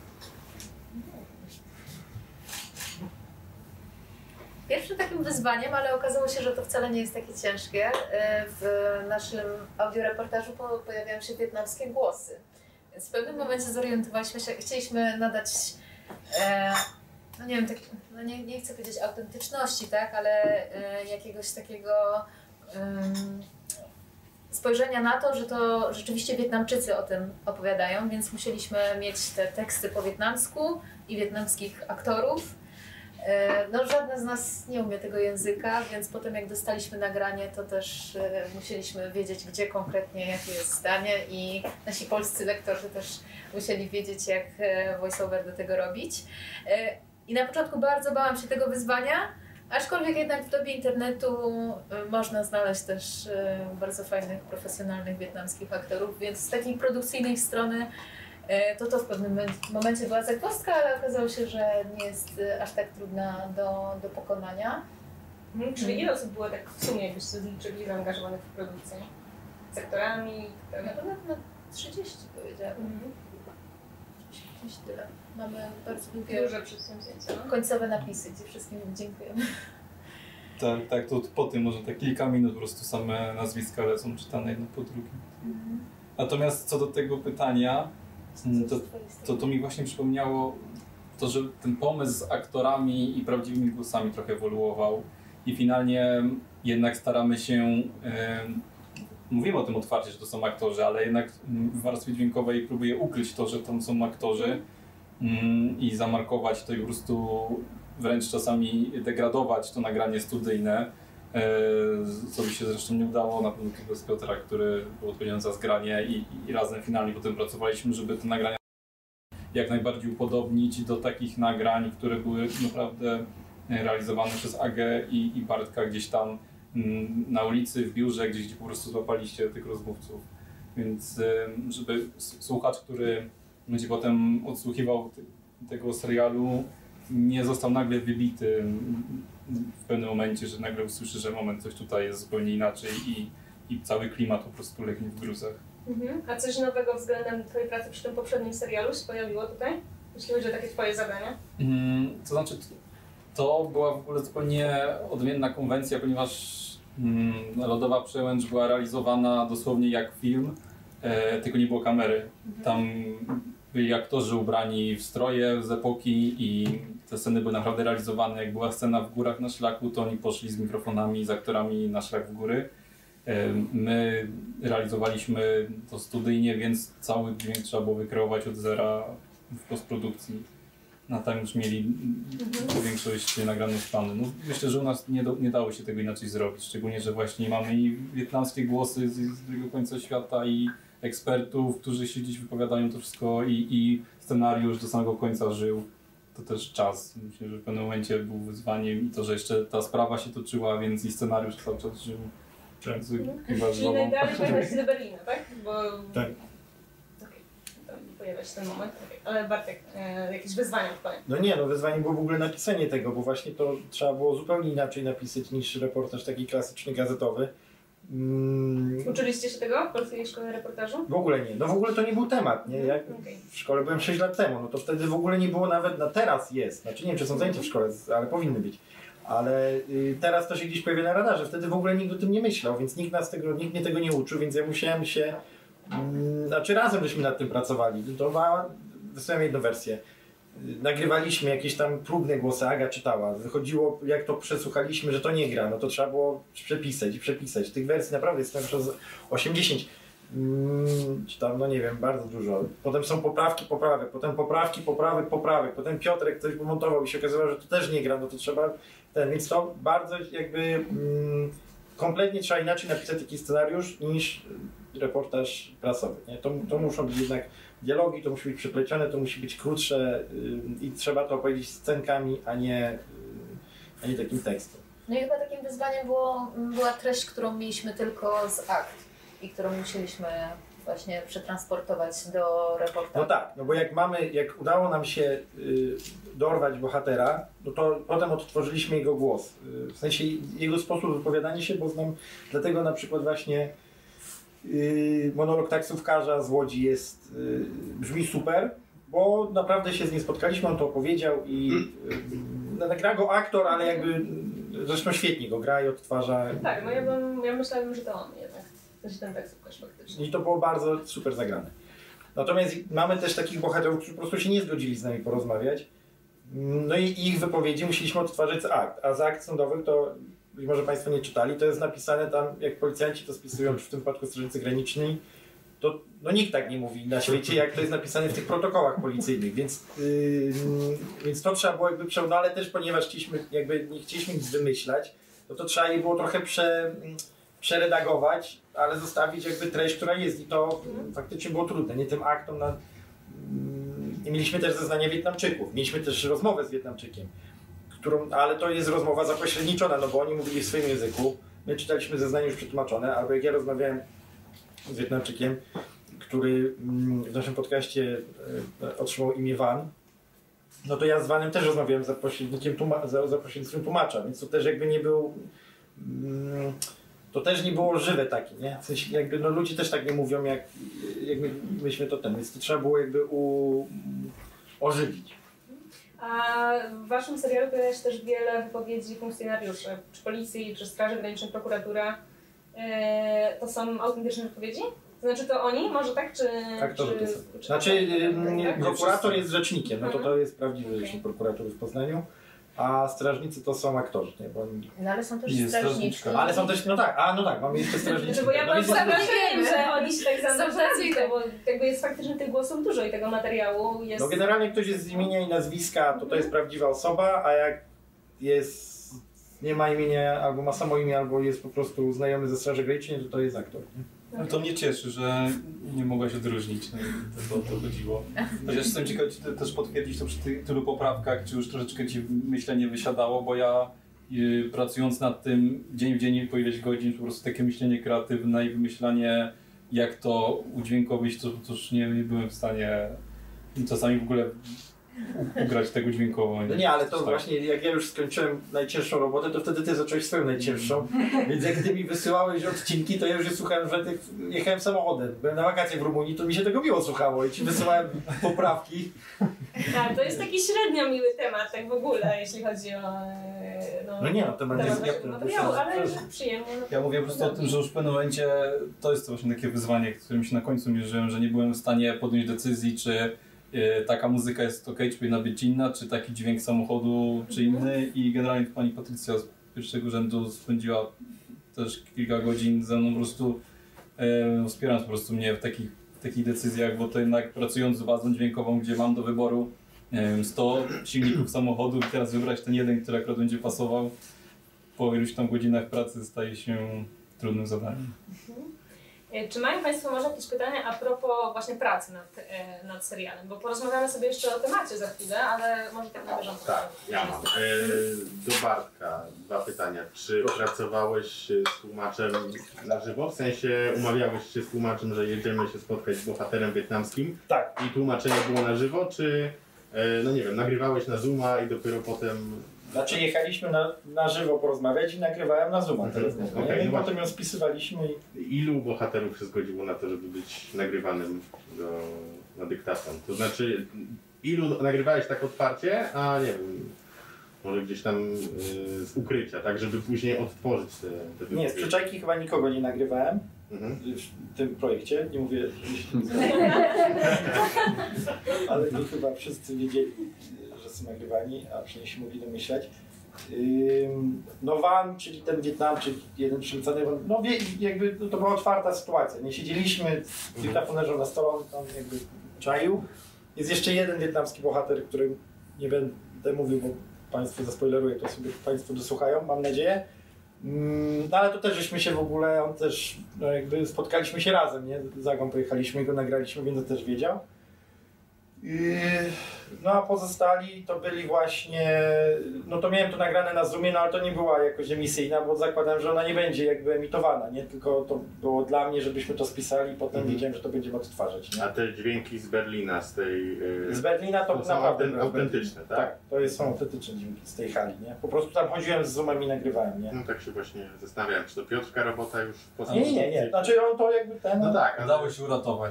Pierwszym takim wyzwaniem, ale okazało się, że to wcale nie jest takie ciężkie, w naszym audioreportażu pojawiają się wietnamskie głosy. Więc w pewnym momencie zorientowaliśmy się, chcieliśmy nadać no nie wiem, tak, no nie chcę powiedzieć autentyczności, tak, ale jakiegoś takiego spojrzenia na to, że to rzeczywiście Wietnamczycy o tym opowiadają, więc musieliśmy mieć te teksty po wietnamsku i wietnamskich aktorów. No żadne z nas nie umie tego języka, więc potem jak dostaliśmy nagranie, to też musieliśmy wiedzieć, gdzie konkretnie, jakie jest zdanie i nasi polscy lektorzy też musieli wiedzieć, jak voiceover do tego robić. I na początku bardzo bałam się tego wyzwania, aczkolwiek jednak w dobie internetu można znaleźć też bardzo fajnych, profesjonalnych wietnamskich aktorów, więc z takiej produkcyjnej strony to w pewnym momencie była zagwozdka, ale okazało się, że nie jest aż tak trudna do pokonania. Czyli ile osób było tak w sumie, jakbyście zliczyli, zaangażowanych w produkcję? Z aktorami? Na 30 powiedziałabym. Gdzieś tyle. Mamy bardzo duże przedsięwzięcia. Końcowe napisy, gdzie wszystkim dziękujemy. Tak, to po tym może tak kilka minut po prostu same nazwiska lecą czytane jedno po drugim. Natomiast co do tego pytania, to mi właśnie przypomniało to, że ten pomysł z aktorami i prawdziwymi głosami trochę ewoluował i finalnie jednak staramy się, mówimy o tym otwarcie, że to są aktorzy, ale jednak w warstwie dźwiękowej próbuję ukryć to, że tam są aktorzy i zamarkować to i po prostu wręcz czasami degradować to nagranie studyjne, co mi się zresztą nie udało, na pewno tylko z Piotra, który był odpowiedzialny za zgranie i razem finalnie potem pracowaliśmy, żeby te nagrania jak najbardziej upodobnić do takich nagrań, które były naprawdę realizowane przez Agę i Bartka gdzieś tam na ulicy, w biurze, gdzie po prostu złapaliście tych rozmówców. Więc żeby słuchacz, który będzie potem odsłuchiwał tego serialu, nie został nagle wybity w pewnym momencie, że nagle usłyszy, że moment, coś tutaj jest zupełnie inaczej i cały klimat po prostu legnie w gruzach. A coś nowego względem twojej pracy przy tym poprzednim serialu się pojawiło tutaj? Jeśli chodzi o takie twoje zadania? To znaczy, to była w ogóle zupełnie odmienna konwencja, ponieważ Lodowa Przełęcz była realizowana dosłownie jak film, tylko nie było kamery. Tam byli aktorzy ubrani w stroje z epoki i te sceny były naprawdę realizowane. Jak była scena w górach na szlaku, to oni poszli z mikrofonami, z aktorami na szlak w góry. My realizowaliśmy to studyjnie, więc cały dźwięk trzeba było wykreować od zera w postprodukcji. No tam już mieli większość nagranych stany. No, myślę, że u nas nie dało się tego inaczej zrobić, szczególnie, że właśnie mamy i wietnamskie głosy z drugiego końca świata i ekspertów, którzy się gdzieś wypowiadają to wszystko i scenariusz do samego końca żył. To też czas. Myślę, że w pewnym momencie był wyzwaniem i to, że jeszcze ta sprawa się toczyła, więc i scenariusz cały czas żył. Czyli najdalej pojechać do Berlina, tak? Bo... Tak. Tam pojawia się ten moment. Ale Bartek, jakieś wyzwania twoje? No nie, no wyzwanie było w ogóle napisanie tego, bo właśnie to trzeba było zupełnie inaczej napisać niż reportaż taki klasyczny, gazetowy. Uczyliście się tego w Polskiej Szkole Reportażu? W ogóle nie. No w ogóle to nie był temat, nie? Jak w szkole byłem 6 lat temu, no to wtedy w ogóle nie było nawet, no teraz jest. Znaczy nie wiem, czy są zajęcia w szkole, ale powinny być. Ale teraz to się gdzieś pojawia na radarze. Wtedy w ogóle nikt o tym nie myślał, więc nikt mnie tego nie uczył, więc ja musiałem się... Znaczy razem żeśmy nad tym pracowali. Wysłałem jedną wersję. Nagrywaliśmy jakieś tam próbne głosy, Aga czytała. Wychodziło, jak to przesłuchaliśmy, że to nie gra, no to trzeba było przepisać. Tych wersji naprawdę jest tam przez 80. Czy tam, no nie wiem, bardzo dużo. Potem są poprawki, poprawek, potem poprawek. Potem Piotrek coś montował i się okazało, że to też nie gra, no to trzeba... Więc to bardzo jakby... kompletnie trzeba inaczej napisać taki scenariusz niż reportaż prasowy. Nie? To muszą być jednak dialogi, to musi być przeplecione, to musi być krótsze i trzeba to opowiedzieć scenkami, a nie takim tekstem. No i chyba takim wyzwaniem była treść, którą mieliśmy tylko z akt i którą musieliśmy właśnie przetransportować do reportażu. No tak, no bo jak udało nam się dorwać bohatera, no to potem odtworzyliśmy jego głos. W sensie jego sposób wypowiadania się, bo znam, dlatego na przykład właśnie monolog taksówkarza z Łodzi brzmi super, bo naprawdę się z nim spotkaliśmy, on to opowiedział i gra go aktor, ale jakby zresztą świetnie go gra i odtwarza. Tak, no ja myślałem, że to on jednak. To się ten taksówkarz faktycznie. I to było bardzo super zagrane. Natomiast mamy też takich bohaterów, którzy po prostu się nie zgodzili z nami porozmawiać. No i ich wypowiedzi musieliśmy odtwarzać z akt. A z akt sądowych to, być może Państwo nie czytali, to jest napisane tam, jak policjanci to spisują, czy w tym przypadku strażnicy graniczni, to no nikt tak nie mówi na świecie, jak to jest napisane w tych protokołach policyjnych, więc to trzeba było jakby no ale też ponieważ nie chcieliśmy nic wymyślać, no to trzeba je było trochę przeredagować, ale zostawić jakby treść, która jest i to faktycznie było trudne, nie tym aktom mieliśmy też zeznania Wietnamczyków, mieliśmy też rozmowę z Wietnamczykiem, ale to jest rozmowa zapośredniczona, no bo oni mówili w swoim języku, my czytaliśmy zeznania już przetłumaczone, albo jak ja rozmawiałem z Wietnamczykiem, który w naszym podcaście otrzymał imię Van, no to ja z Vanem też rozmawiałem za pośrednictwem tłumacza, więc to też jakby nie był... To też nie było żywe takie, nie? W sensie jakby no ludzie też tak nie mówią, jak myśmy to więc to trzeba było jakby ożywić. A w waszym serialu pojawia się też wiele wypowiedzi funkcjonariuszy, czy policji, czy Straży Granicznej, prokuratura. To są autentyczne wypowiedzi? To znaczy to oni? Może tak, czy... Aktorzy to są. Znaczy prokurator jest rzecznikiem, no to jest prawdziwy rzecznik prokuratury w Poznaniu. A strażnicy to są aktorzy, nie? Bo oni... No ale są też strażniczki. Ale są też, no tak, mamy jeszcze strażniczki. Bo ja wiem, że oni się tak zaangażowali, bo jakby jest faktycznie tych głosów dużo i tego materiału jest... No generalnie ktoś jest z imienia i nazwiska, to jest prawdziwa osoba, a jak jest nie ma imienia, albo ma samo imię, albo jest po prostu znajomy ze Straży Granicznej, to jest aktor. Nie? Ale to mnie cieszy, że nie mogłaś odróżnić, no i to o to chodziło. Chociaż jestem ciekawy, czy też potwierdzić to przy tylu poprawkach, czy już troszeczkę ci myślenie wysiadało, bo ja pracując nad tym dzień w dzień po ileś godzin, po prostu takie myślenie kreatywne i wymyślanie, jak to udźwiękowić, to już nie byłem w stanie czasami w ogóle ugrać tego dźwiękowo. No nie, ale to tak. właśnie jak ja już skończyłem najcięższą robotę, to wtedy ty zacząłeś swoją najcięższą. Więc jak ty mi wysyłałeś odcinki, to ja już je słuchałem, że jechałem samochodem. Byłem na wakacjach w Rumunii, to mi się tego miło słuchało i ci wysyłałem poprawki. Tak, to jest taki średnio miły temat, tak w ogóle, jeśli chodzi o No nie, no temat jest naszego materiału, ale że przyjemnie. No, Ja mówię po prostu o tym, że już w pewnym momencie to jest właśnie takie wyzwanie, którym się na końcu mierzyłem, że nie byłem w stanie podjąć decyzji, czy taka muzyka jest ok, czy powinna być inna, czy taki dźwięk samochodu, czy inny i generalnie pani Patrycja z pierwszego rzędu spędziła też kilka godzin ze mną po prostu wspierając po prostu mnie w takich decyzjach, bo to jednak pracując z bazą dźwiękową, gdzie mam do wyboru 100 silników samochodu i teraz wybrać ten jeden, który akurat będzie pasował po iluś tam godzinach pracy staje się trudnym zadaniem. Czy mają Państwo może jakieś pytania a propos właśnie pracy nad serialem? Bo porozmawiamy sobie jeszcze o temacie za chwilę, ale może tak na bieżąco. Tak, ja mam. Do Bartka 2 pytania. Czy pracowałeś z tłumaczem na żywo? W sensie umawiałeś się z tłumaczem, że jedziemy się spotkać z bohaterem wietnamskim? Tak. I tłumaczenie było na żywo, czy no nie wiem, nagrywałeś na Zooma i dopiero potem... Znaczy jechaliśmy na żywo porozmawiać i nagrywałem na Zooma te rozmowy. Okej, I no potem ją spisywaliśmy i... Ilu bohaterów się zgodziło na to, żeby być nagrywanym na dyktafon? To znaczy, ilu nagrywałeś tak otwarcie, a nie wiem, może gdzieś tam z ukrycia, tak, żeby później odtworzyć te Nie, z przyczajki chyba nikogo nie nagrywałem w tym projekcie, nie mówię, ale to chyba wszyscy wiedzieli, że są nagrywani, a przynajmniej się mogli domyślać. No Van, czyli ten Wietnamczyk, jeden przylecony, no jakby to była otwarta sytuacja, nie siedzieliśmy, dyktafon leżał na stole, on tam jakby czaił. Jest jeszcze jeden wietnamski bohater, który nie będę mówił, bo Państwu zaspoileruję, to sobie Państwo dosłuchają, mam nadzieję. No ale to też żeśmy się w ogóle, on też, no jakby spotkaliśmy się razem, nie? Z Agą pojechaliśmy, go nagraliśmy, więc on też wiedział. No a pozostali to byli właśnie, no to miałem to nagrane na Zoomie, no ale to nie była jakoś emisyjna, bo zakładałem, że ona nie będzie jakby emitowana, nie? Tylko to było dla mnie, żebyśmy to spisali i potem wiedziałem, że to będziemy odtwarzać, nie? A te dźwięki z Berlina, z tej... Z Berlina to są naprawdę autentyczne, tak? Tak, to są autentyczne dźwięki z tej hali, nie? Po prostu tam chodziłem z Zoomem i nagrywałem, nie? No tak się właśnie zastanawiam, czy to Piotrka robota już w postaci... Nie. Znaczy on to jakby ten... No tak, Udało się uratować.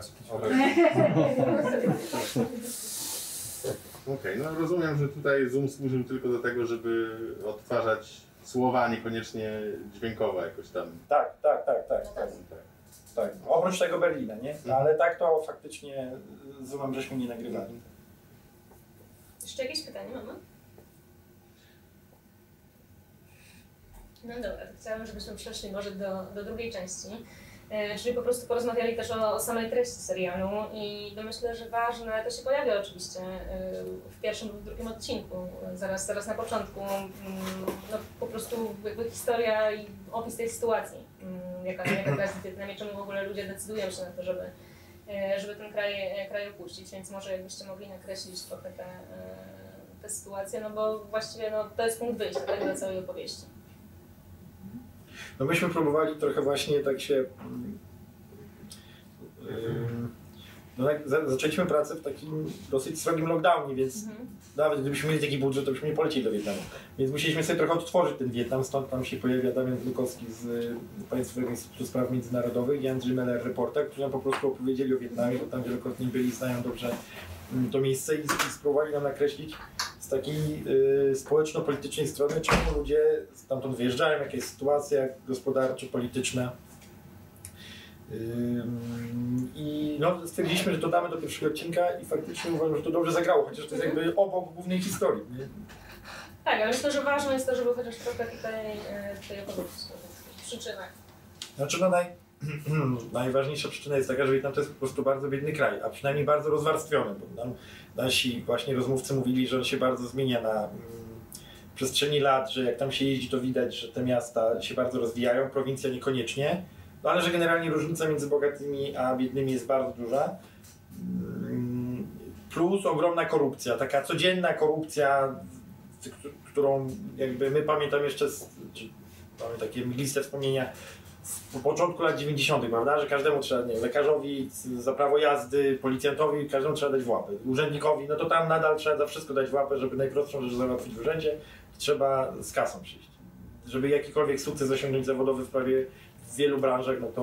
Okej, no rozumiem, że tutaj Zoom służył tylko do tego, żeby odtwarzać słowa, a niekoniecznie dźwiękowo jakoś tam. Tak. Oprócz tego Berlina, nie? Ale tak to faktycznie z Zoomem żeśmy nie nagrywali. Jeszcze jakieś pytanie mamy? No dobra, to chciałabym, żebyśmy przeszli może do drugiej części. Czyli po prostu porozmawiali też o samej treści serialu i myślę, że ważne, to się pojawia oczywiście w pierwszym lub drugim odcinku, zaraz na początku, no po prostu jakby historia i opis tej sytuacji, jaka jest w Wietnamie, czemu w ogóle ludzie decydują się na to, żeby ten kraj opuścić, więc może jakbyście mogli nakreślić trochę te sytuacje, no bo właściwie no, to jest punkt wyjścia tak, do całej opowieści. No myśmy próbowali trochę właśnie tak się... No tak, zaczęliśmy pracę w takim dosyć srogim lockdownie, więc nawet gdybyśmy mieli taki budżet, to byśmy nie polecieli do Wietnamu. Więc musieliśmy sobie trochę odtworzyć ten Wietnam, stąd tam się pojawia Damian Glukowski z Państwowego Instytutu Spraw Międzynarodowych i Andrzej Meller, reporter, którzy nam po prostu opowiedzieli o Wietnamie, bo tam wielokrotnie byli, znają dobrze to miejsce i spróbowali nam nakreślić z takiej społeczno-politycznej strony, czemu ludzie stamtąd wyjeżdżają, jaka jest sytuacja gospodarczo-polityczna. I no, stwierdziliśmy, że to damy do pierwszego odcinka i faktycznie uważam, że to dobrze zagrało, chociaż to jest jakby obok głównej historii. Nie? Tak, ale myślę, że ważne jest to, żeby chociaż trochę tutaj opowiedzieć o przyczynach. Znaczy no najważniejsza przyczyna jest taka, że Wietnam to jest po prostu bardzo biedny kraj, a przynajmniej bardzo rozwarstwiony, bo nam nasi właśnie rozmówcy mówili, że on się bardzo zmienia przestrzeni lat, że jak tam się jeździ, to widać, że te miasta się bardzo rozwijają, prowincja niekoniecznie, no ale że generalnie różnica między bogatymi a biednymi jest bardzo duża. Plus ogromna korupcja, taka codzienna korupcja, którą jakby my pamiętam jeszcze, mamy takie mgliste wspomnienia z początku lat 90., prawda, że każdemu trzeba, nie wiem, lekarzowi za prawo jazdy, policjantowi, każdemu trzeba dać w łapę. Urzędnikowi, no to tam nadal trzeba za wszystko dać w łapę, żeby najprostszą rzecz załatwić w urzędzie, to trzeba z kasą przyjść. Żeby jakikolwiek sukces osiągnąć zawodowy w wielu branżach, no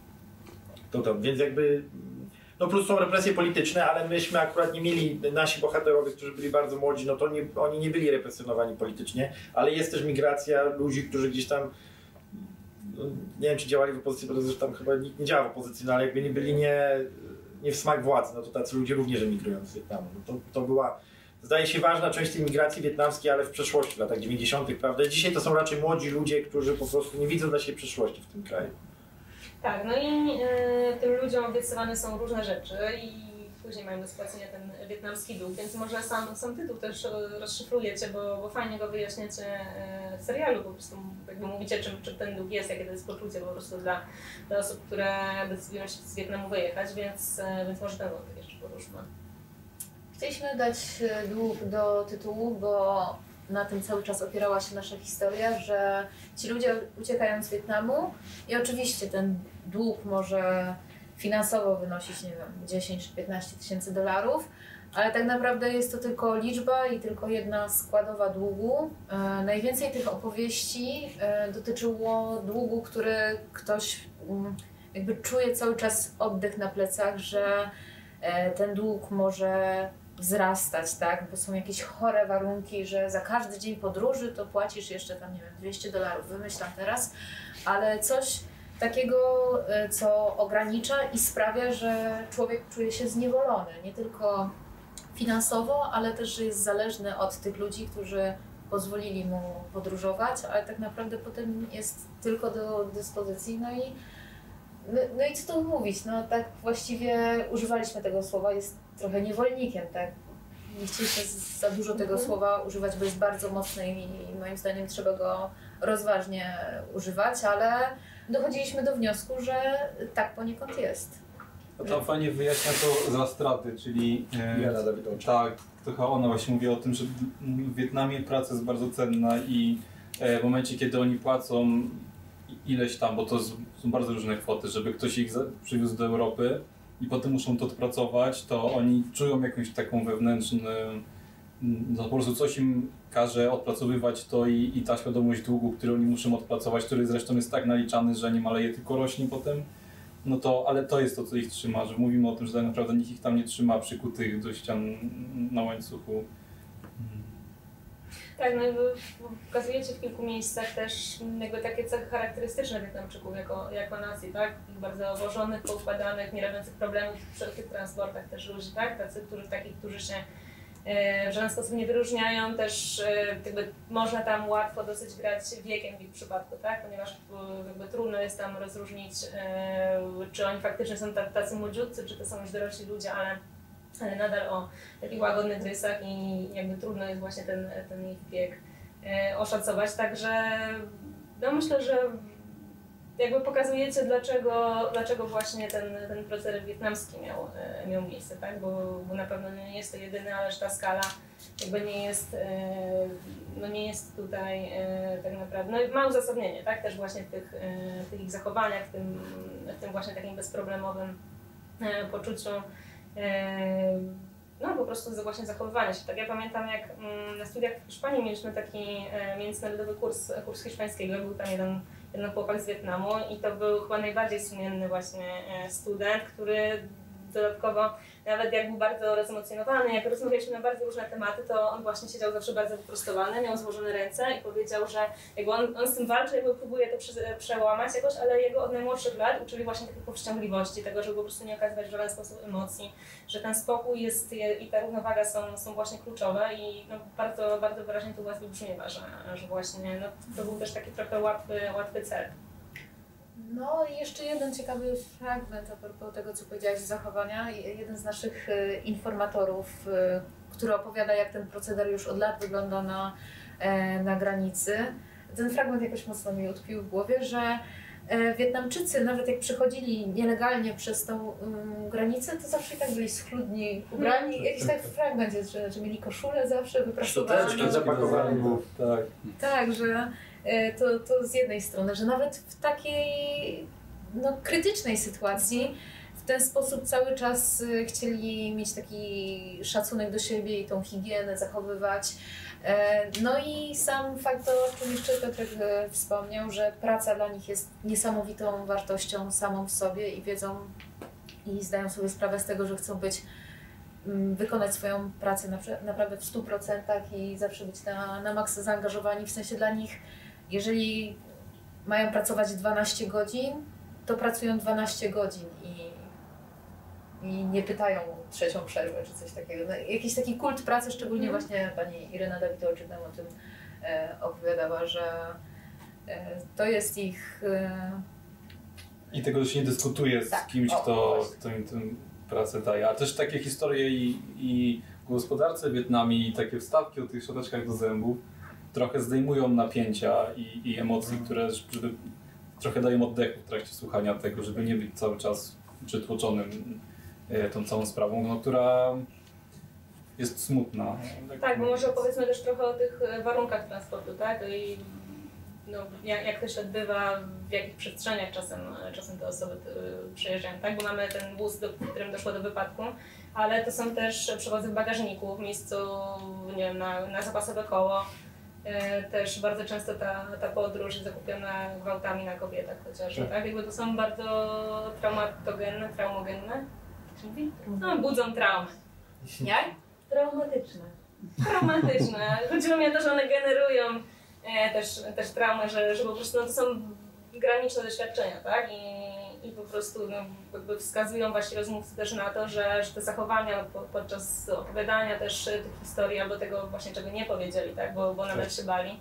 to. Więc jakby, no plus są represje polityczne, ale myśmy akurat nie mieli, nasi bohaterowie, którzy byli bardzo młodzi, no to oni nie byli represjonowani politycznie, ale jest też migracja ludzi, którzy gdzieś tam, no, nie wiem czy działali w opozycji, bo to zresztą chyba nikt nie działa w opozycji, no ale jakby nie byli nie w smak władzy, no to tacy ludzie również emigrują z Wietnamu. No to była, zdaje się, ważna część tej migracji wietnamskiej, ale w przeszłości, w latach 90., prawda? Dzisiaj to są raczej młodzi ludzie, którzy po prostu nie widzą dla siebie przyszłości w tym kraju. Tak, no i tym ludziom obiecywane są różne rzeczy i później mają do spłacenia ten wietnamski dług, więc może sam tytuł też rozszyfrujecie, bo fajnie go wyjaśniacie w serialu, po prostu jakby mówicie czym ten dług jest, jakie to jest poczucie po prostu dla osób, które decydują się z Wietnamu wyjechać, więc może ten wątek jeszcze poruszmy. Chcieliśmy dać dług do tytułu, bo na tym cały czas opierała się nasza historia, że ci ludzie uciekają z Wietnamu i oczywiście ten dług może finansowo wynosić, nie wiem, 10 czy 15 tysięcy dolarów, ale tak naprawdę jest to tylko liczba i tylko jedna składowa długu. Najwięcej tych opowieści dotyczyło długu, który ktoś jakby czuje cały czas oddech na plecach, że ten dług może wzrastać, tak? Bo są jakieś chore warunki, że za każdy dzień podróży to płacisz jeszcze tam, nie wiem, 200 dolarów, wymyślam teraz, ale coś takiego, co ogranicza i sprawia, że człowiek czuje się zniewolony, nie tylko finansowo, ale też, że jest zależny od tych ludzi, którzy pozwolili mu podróżować, ale tak naprawdę potem jest tylko do dyspozycji, no i co tu mówić, no tak właściwie używaliśmy tego słowa, jest trochę niewolnikiem, tak? Nie chcieliśmy za dużo tego słowa używać, bo jest bardzo mocny i moim zdaniem trzeba go rozważnie używać, ale dochodziliśmy do wniosku, że tak poniekąd jest. A tam fajnie wyjaśnia to za straty, czyli tak, trochę ona właśnie mówi o tym, że w Wietnamie praca jest bardzo cenna i w momencie, kiedy oni płacą ileś tam, bo to są bardzo różne kwoty, żeby ktoś ich przywiózł do Europy i potem muszą to odpracować, to oni czują jakąś taką wewnętrzną, no po prostu coś im każe odpracowywać to i ta świadomość długu, który oni muszą odpracować, który zresztą jest tak naliczany, że nie maleje, tylko rośnie potem, no to, ale to jest to, co ich trzyma, że mówimy o tym, że tak naprawdę nikt ich tam nie trzyma przykutych do ścian na łańcuchu. Tak, no pokazujecie w kilku miejscach też jakby takie cechy charakterystyczne Wietnamczyków jako nacji, tak? Bardzo obłożonych, poukładanych, nie robiących problemów w wszelkich transportach też ludzi, tak? Którzy się w żaden sposób nie wyróżniają, też jakby można tam łatwo dosyć grać wiekiem w ich przypadku, tak? Ponieważ jakby trudno jest tam rozróżnić, czy oni faktycznie są tacy młodziutcy, czy to są już dorośli ludzie, ale nadal o takich łagodnych rysach i jakby trudno jest właśnie ten ich wiek oszacować, także no myślę, że jakby pokazujecie dlaczego właśnie ten proceder wietnamski miał miejsce, tak? Bo na pewno nie jest to jedyny, ależ ta skala jakby nie jest tutaj tak naprawdę, no i ma uzasadnienie, tak? Też właśnie w tych ich zachowaniach, w tym właśnie takim bezproblemowym poczuciu no po prostu właśnie zachowywania się. Tak ja pamiętam, jak na studiach w Hiszpanii mieliśmy taki międzynarodowy kurs hiszpańskiego, był tam jeden chłopak z Wietnamu i to był chyba najbardziej sumienny właśnie student, który dodatkowo nawet jak był bardzo rozemocjonowany, jak rozmawialiśmy na bardzo różne tematy, to on właśnie siedział zawsze bardzo wyprostowany, miał złożone ręce i powiedział, że jakby on z tym walczy, jakby próbuje to przełamać jakoś, ale jego od najmłodszych lat uczyli właśnie takiej powściągliwości, tego, żeby po prostu nie okazywać w żaden sposób emocji, że ten spokój jest i ta równowaga są właśnie kluczowe i no, bardzo, bardzo wyraźnie to u Was wybrzmiewa, że właśnie no, to był też taki trochę łatwy cel. No i jeszcze jeden ciekawy fragment a propos tego, co powiedziałaś z zachowania. Jeden z naszych informatorów, który opowiada, jak ten proceder już od lat wygląda na granicy. Ten fragment jakoś mocno mi utkwił w głowie, że Wietnamczycy, nawet jak przechodzili nielegalnie przez tą granicę, to zawsze i tak byli schludni, ubrani. Jakiś tak fragment jest, że mieli koszulę zawsze wyprasowaną. Szczoteczki zapakowane. Tak. Tak, że to z jednej strony, że nawet w takiej krytycznej sytuacji w ten sposób cały czas chcieli mieć taki szacunek do siebie i tą higienę zachowywać. No i sam fakt, o czym jeszcze Piotrek wspomniał, że praca dla nich jest niesamowitą wartością samą w sobie i wiedzą i zdają sobie sprawę z tego, że chcą wykonać swoją pracę naprawdę w 100% i zawsze być na maksa zaangażowani. W sensie dla nich, jeżeli mają pracować 12 godzin, to pracują 12 godzin i nie pytają trzecią przerwę czy coś takiego. No, jakiś taki kult pracy, szczególnie właśnie pani Irena Dawidowczyk nam o tym opowiadała, że to jest ich... I tego się nie dyskutuje z kimś, kto im tę pracę daje. A też takie historie i w gospodarce w Wietnamie i takie wstawki o tych szczoteczkach do zębów trochę zdejmują napięcia i emocji, które trochę dają oddechu w trakcie słuchania tego, żeby nie być cały czas przytłoczonym tą całą sprawą, która jest smutna. Tak, bo może opowiedzmy też trochę o tych warunkach transportu, tak? I jak to się odbywa, w jakich przestrzeniach czasem te osoby przejeżdżają, tak? Bo mamy ten wóz, w którym doszło do wypadku, ale to są też przewozy w bagażniku, w miejscu, nie wiem, na zapasowe koło. Też bardzo często ta podróż jest zakupiona gwałtami na kobietach chociażby, tak? Jakby to są bardzo traumogenne, tak się mówi? No, budzą traumy. Jak? Traumatyczne. Chodziło mi o to, że one generują też traumy, że po prostu to są graniczne doświadczenia, tak? I po prostu jakby wskazują właśnie rozmówcy też na to, że te zachowania podczas opowiadania też tych historii albo tego właśnie, czego nie powiedzieli, tak? Bo nawet się bali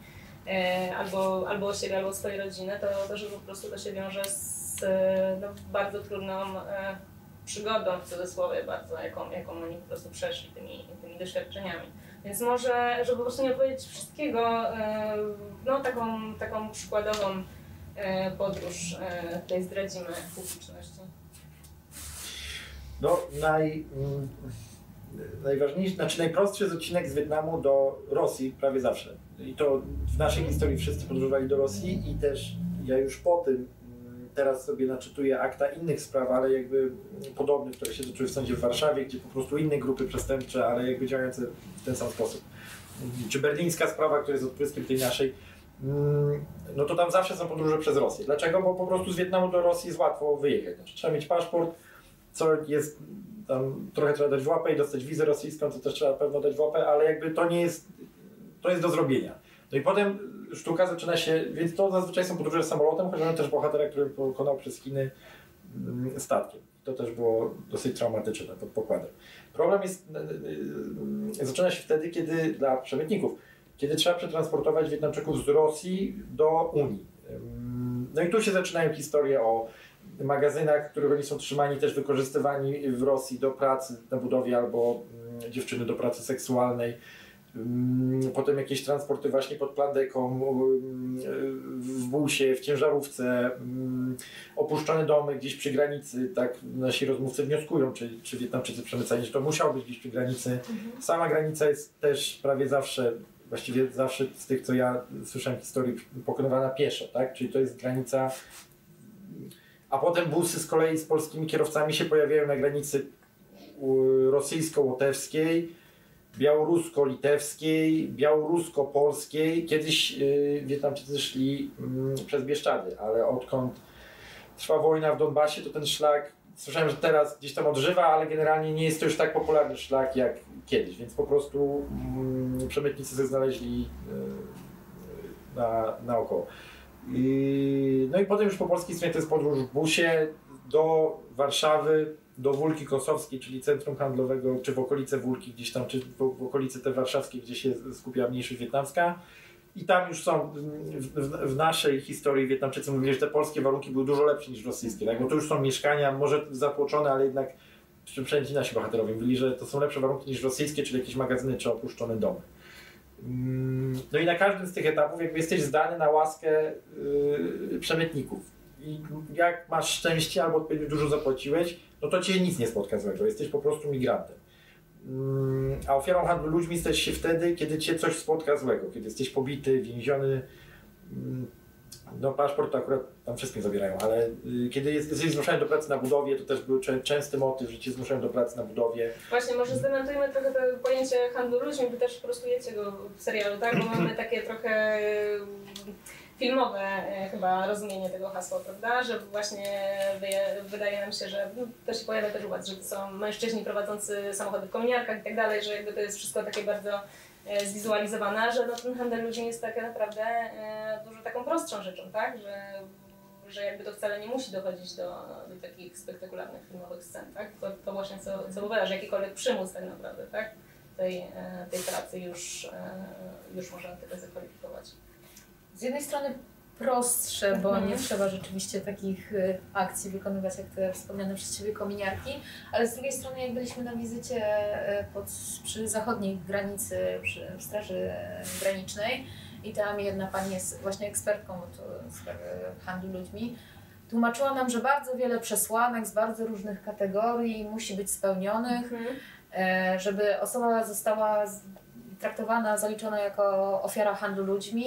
albo o siebie, albo o swojej rodziny, to że po prostu to się wiąże z bardzo trudną przygodą, w cudzysłowie bardzo, jaką oni po prostu przeszli tymi doświadczeniami. Więc może, żeby po prostu nie opowiedzieć wszystkiego, taką przykładową podróż tutaj zdradzimy publiczności. No, najważniejszy, najprostszy jest odcinek z Wietnamu do Rosji prawie zawsze. I to w naszej historii wszyscy podróżowali do Rosji i też ja już po tym teraz sobie naczytuję akta innych spraw, ale jakby podobnych, które się zaczęły w sądzie w Warszawie, gdzie po prostu inne grupy przestępcze, ale jakby działające w ten sam sposób. Czy berlińska sprawa, która jest odpryskiem tej naszej, no to tam zawsze są podróże przez Rosję. Dlaczego? Bo po prostu z Wietnamu do Rosji jest łatwo wyjechać. Znaczy, trzeba mieć paszport, co jest tam, trochę trzeba dać w łapę i dostać wizę rosyjską, co też trzeba na pewno dać w łapę, ale jakby to nie jest, to jest do zrobienia. No i potem sztuka zaczyna się, więc to zazwyczaj są podróże samolotem, choć mamy też bohatera, który pokonał przez Chiny statkiem. To też było dosyć traumatyczne pod pokładem. Problem jest, zaczyna się wtedy, kiedy dla przemytników, kiedy trzeba przetransportować Wietnamczyków z Rosji do Unii. No i tu się zaczynają historie o magazynach, w których oni są trzymani, też wykorzystywani w Rosji do pracy na budowie albo dziewczyny do pracy seksualnej. Potem jakieś transporty właśnie pod plandeką, w busie, w ciężarówce, opuszczone domy gdzieś przy granicy, tak nasi rozmówcy wnioskują, czy Wietnamczycy przemycani, że to musiało być gdzieś przy granicy. Sama granica jest też prawie zawsze, właściwie zawsze z tych, co ja słyszałem historii, pokonywana pieszo, tak? Czyli to jest granica, a potem busy z kolei z polskimi kierowcami się pojawiają na granicy rosyjsko-łotewskiej, białorusko-litewskiej, białorusko-polskiej. Kiedyś Wietnamczycy szli przez Bieszczady, ale odkąd trwa wojna w Donbasie, to ten szlak, słyszałem, że teraz gdzieś tam odżywa, ale generalnie nie jest to już tak popularny szlak jak kiedyś, więc po prostu przemytnicy sobie znaleźli naokoło. No i potem już po polskiej stronie to jest podróż w busie do Warszawy, do Wólki Kosowskiej, czyli centrum handlowego, czy w okolice Wólki gdzieś tam, czy w okolice te warszawskiej, gdzie się skupia mniejszość wietnamska. I tam już są, w naszej historii Wietnamczycy mówili, że te polskie warunki były dużo lepsze niż rosyjskie, tak? Bo to już są mieszkania, może zatłoczone, ale jednak przynajmniej ci nasi bohaterowie mówili, że to są lepsze warunki niż rosyjskie, czyli jakieś magazyny czy opuszczone domy. No i na każdym z tych etapów jakby jesteś zdany na łaskę przemytników. I jak masz szczęście albo odpowiednio dużo zapłaciłeś, no to cię nic nie spotka złego, jesteś po prostu migrantem. A ofiarą handlu ludźmi stajesz się wtedy, kiedy cię coś spotka złego, kiedy jesteś pobity, więziony. No paszport to akurat tam wszystkim zabierają, ale kiedy jesteś zmuszany do pracy na budowie, to też był częsty motyw, że cię zmuszają do pracy na budowie. Właśnie, może zdementujmy trochę to pojęcie handlu ludźmi, wy też prostujecie go w serialu, tak? Bo mamy takie trochę filmowe chyba rozumienie tego hasła, prawda? Że właśnie wydaje nam się, że to się pojawia też u was, że to są mężczyźni prowadzący samochody w kominiarkach i tak dalej, że jakby to jest wszystko takie bardzo zwizualizowane, że no, ten handel ludźmi jest tak naprawdę dużo taką prostszą rzeczą, tak? Że jakby to wcale nie musi dochodzić do takich spektakularnych filmowych scen, tak? To właśnie co powiadasz, jakikolwiek przymus tak naprawdę, tak? Tej pracy już możemy tego zakwalifikować. Z jednej strony prostsze, bo nie trzeba rzeczywiście takich akcji wykonywać jak te wspomniane przez Ciebie kominiarki, ale z drugiej strony jak byliśmy na wizycie przy zachodniej granicy, przy Straży Granicznej i tam jedna pani jest właśnie ekspertką od sprawy handlu ludźmi, tłumaczyła nam, że bardzo wiele przesłanek z bardzo różnych kategorii musi być spełnionych, żeby osoba została traktowana, zaliczona jako ofiara handlu ludźmi.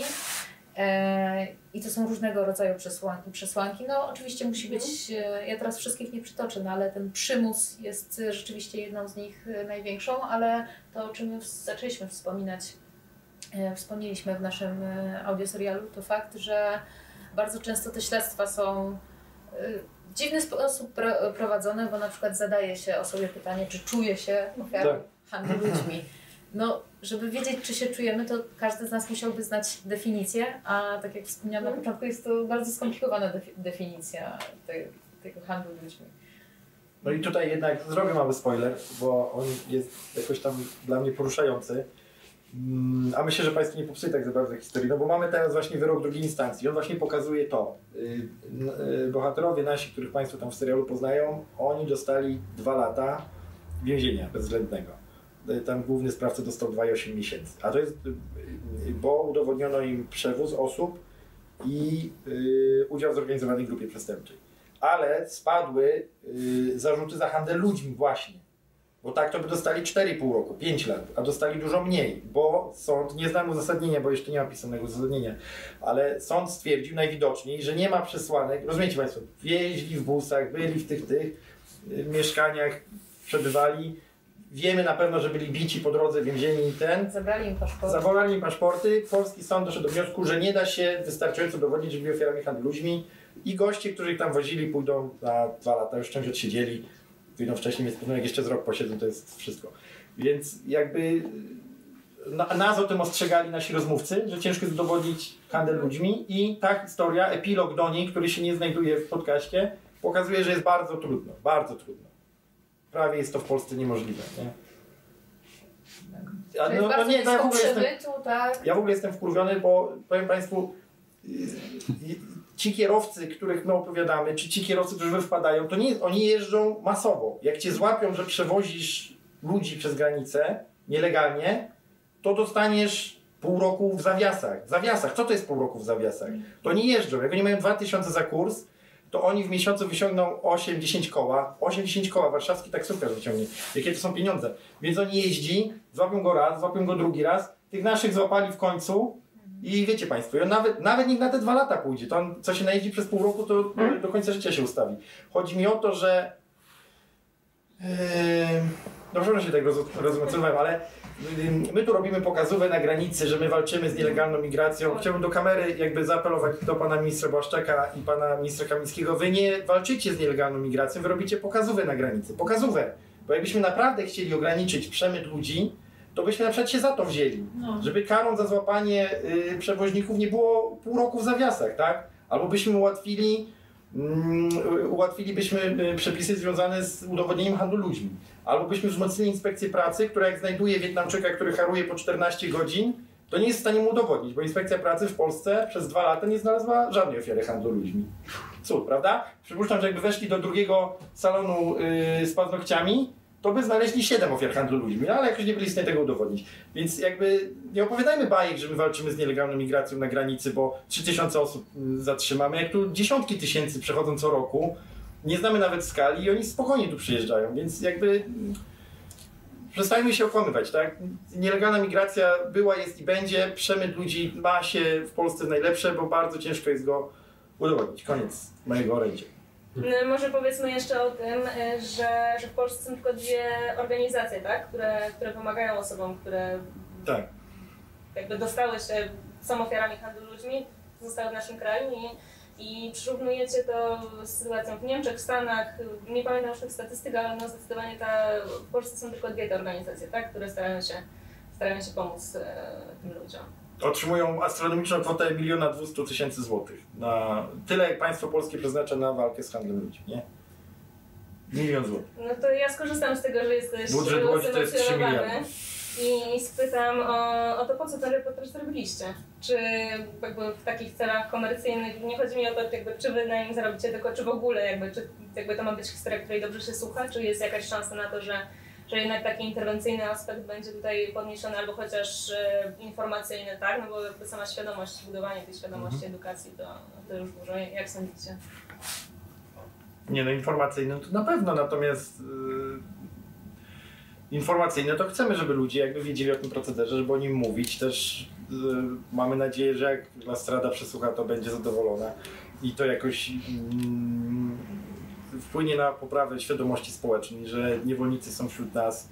I to są różnego rodzaju przesłanki. No oczywiście musi być, ja teraz wszystkich nie przytoczę, no, ale ten przymus jest rzeczywiście jedną z nich największą, ale to, o czym zaczęliśmy wspomnieliśmy w naszym audioserialu, to fakt, że bardzo często te śledztwa są w dziwny sposób prowadzone, bo na przykład zadaje się osobie pytanie, czy czuje się ofiarą handlu ludźmi. No, żeby wiedzieć, czy się czujemy, to każdy z nas musiałby znać definicję, a tak jak wspomniałam na początku, jest to bardzo skomplikowana definicja tego handlu ludźmi. No i tutaj jednak zrobię mały spoiler, bo on jest jakoś tam dla mnie poruszający. A myślę, że Państwo nie popsuje tak za bardzo historii, no bo mamy teraz właśnie wyrok drugiej instancji. On właśnie pokazuje to. Bohaterowie nasi, których Państwo tam w serialu poznają, oni dostali 2 lata więzienia bezwzględnego. Tam główny sprawca dostał 2,8 miesięcy. A to jest, bo udowodniono im przewóz osób i udział w zorganizowanej grupie przestępczej. Ale spadły zarzuty za handel ludźmi właśnie. Bo tak to by dostali 4,5 roku, 5 lat, a dostali dużo mniej, bo sąd, nie znam uzasadnienia, bo jeszcze nie ma pisanego uzasadnienia, ale sąd stwierdził najwidoczniej, że nie ma przesłanek, rozumiecie Państwo, wjeździli w busach, byli w tych mieszkaniach, przebywali. Wiemy na pewno, że byli bici po drodze, więzieni i zabrali im paszporty. Polski sąd doszedł do wniosku, że nie da się wystarczająco dowodzić, że byli ofiarami handlu ludźmi i goście, którzy ich tam wozili, pójdą na 2 lata, już część odsiedzieli, wyjdą wcześniej, więc jak jeszcze z rok posiedzą, to jest wszystko. Więc jakby nas o tym ostrzegali nasi rozmówcy, że ciężko jest dowodzić handel ludźmi i ta historia, epilog do niej, który się nie znajduje w podcaście, pokazuje, że jest bardzo trudno, bardzo trudno. Prawie jest to w Polsce niemożliwe, nie? Ja w ogóle jestem wkurwiony, bo powiem Państwu, ci kierowcy, których my opowiadamy, czy ci kierowcy, którzy wy wpadają, to nie, oni jeżdżą masowo. Jak cię złapią, że przewozisz ludzi przez granicę nielegalnie, to dostaniesz pół roku w zawiasach. W zawiasach. Co to jest pół roku w zawiasach? To nie jeżdżą. Jak oni mają 2000 za kurs, to oni w miesiącu wyciągną 8-10 koła. 8-10 koła warszawski taksówkarz wyciągnie. Jakie to są pieniądze. Więc oni jeździ, złapią go raz, złapią go drugi raz. Tych naszych złapali w końcu i wiecie Państwo, nawet niech na te 2 lata pójdzie. To on, co się najeździ przez pół roku, to do końca życia się ustawi. Chodzi mi o to, że dobrze, że się tak rozmocowałem, ale my tu robimy pokazówę na granicy, że my walczymy z nielegalną migracją. Chciałbym do kamery jakby zaapelować do pana ministra Błaszczaka i pana ministra Kamińskiego. Wy nie walczycie z nielegalną migracją, wy robicie pokazówę na granicy. Pokazówę. Bo jakbyśmy naprawdę chcieli ograniczyć przemyt ludzi, to byśmy na przykład się za to wzięli. No. Żeby karą za złapanie przewoźników nie było pół roku w zawiasach, tak? Albo byśmy ułatwilibyśmy przepisy związane z udowodnieniem handlu ludźmi. Albo byśmy wzmocnili inspekcję pracy, która jak znajduje Wietnamczyka, który haruje po 14 godzin, to nie jest w stanie mu udowodnić, bo Inspekcja Pracy w Polsce przez 2 lata nie znalazła żadnej ofiary handlu ludźmi. Cud, prawda? Przypuszczam, że jakby weszli do drugiego salonu z paznokciami, to by znaleźli 7 ofiar handlu ludźmi, ale jakoś nie byli w stanie tego udowodnić. Więc jakby nie opowiadajmy bajek, że my walczymy z nielegalną migracją na granicy, bo 3000 osób zatrzymamy, jak tu dziesiątki tysięcy przechodzą co roku, nie znamy nawet skali i oni spokojnie tu przyjeżdżają, więc jakby przestańmy się okłamywać, tak? Nielegalna migracja była, jest i będzie, przemyt ludzi ma się w Polsce najlepsze, bo bardzo ciężko jest go udowodnić. Koniec mojego orędzia. Może powiedzmy jeszcze o tym, że w Polsce są tylko 2 organizacje, tak? które pomagają osobom, które Tak. jakby są ofiarami handlu ludźmi, zostały w naszym kraju i przyrównujecie to z sytuacją w Niemczech, w Stanach. Nie pamiętam już tych statystyk, ale no zdecydowanie w Polsce są tylko 2 te organizacje, tak? Które starają się pomóc tym ludziom. Otrzymują astronomiczną kwotę 1 200 000 złotych. Tyle jak państwo polskie przeznacza na walkę z handlem ludźmi, nie? 1 000 000 złotych. No to ja skorzystam z tego, że jesteś Budżet Łodzi to jest 3 miliardy. I spytam o to, po co ten reportaż zrobiliście? Czy jakby w takich celach komercyjnych, nie chodzi mi o to, jakby, czy wy na nim zarobicie, tylko czy w ogóle, czy to ma być historia, której dobrze się słucha, czy jest jakaś szansa na to, że jednak taki interwencyjny aspekt będzie tutaj podniesiony, albo chociaż informacyjny, tak? No bo jakby sama świadomość, budowanie tej świadomości, edukacji, to już dużo. Jak sądzicie? Nie no, informacyjnym to na pewno, natomiast informacyjne to chcemy, żeby ludzie jakby wiedzieli o tym procederze, żeby o nim mówić. Też mamy nadzieję, że jak Lastrada przesłucha, to będzie zadowolona i to jakoś wpłynie na poprawę świadomości społecznej, że niewolnicy są wśród nas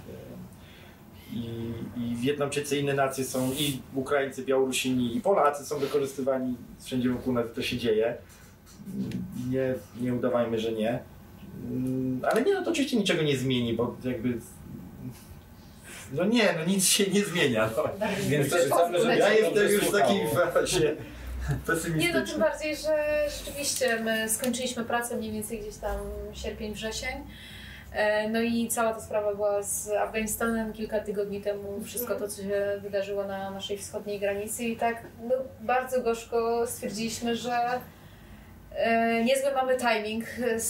i Wietnamczycy, inne nacje są, i Ukraińcy, Białorusini, i Polacy są wykorzystywani wszędzie wokół nas, to się dzieje. Nie udawajmy, że nie. Ale nie, no to oczywiście niczego nie zmieni, bo jakby nic się nie zmienia. No. Więc też ja jestem już w takiej fazie pesymistycznej. Nie, no tym bardziej, że rzeczywiście my skończyliśmy pracę mniej więcej gdzieś tam sierpień, wrzesień. No i cała ta sprawa była z Afganistanem kilka tygodni temu, wszystko to, co się wydarzyło na naszej wschodniej granicy i tak no, bardzo gorzko stwierdziliśmy, że niezły mamy timing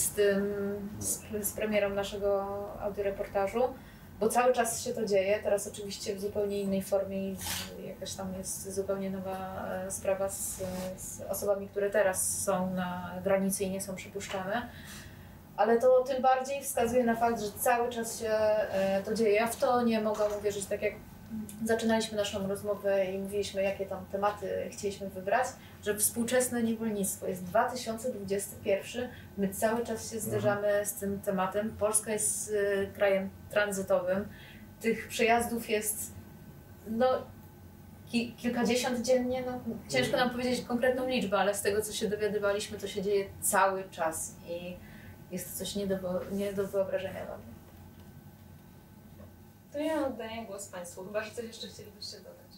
z premierą naszego audioreportażu, bo cały czas się to dzieje, teraz oczywiście w zupełnie innej formie i jakaś tam jest zupełnie nowa sprawa z osobami, które teraz są na granicy i nie są przypuszczane. Ale to tym bardziej wskazuje na fakt, że cały czas się to dzieje. Ja w to nie mogłam uwierzyć, tak jak zaczynaliśmy naszą rozmowę i mówiliśmy, jakie tam tematy chcieliśmy wybrać, że współczesne niewolnictwo jest 2021, my cały czas się zderzamy z tym tematem. Polska jest krajem tranzytowym, tych przejazdów jest no, kilkadziesiąt dziennie, no, ciężko nam powiedzieć konkretną liczbę, ale z tego, co się dowiadywaliśmy, to się dzieje cały czas i jest to coś nie do wyobrażenia dla mnie. To ja oddaję głos Państwu, chyba że coś jeszcze chcielibyście dodać.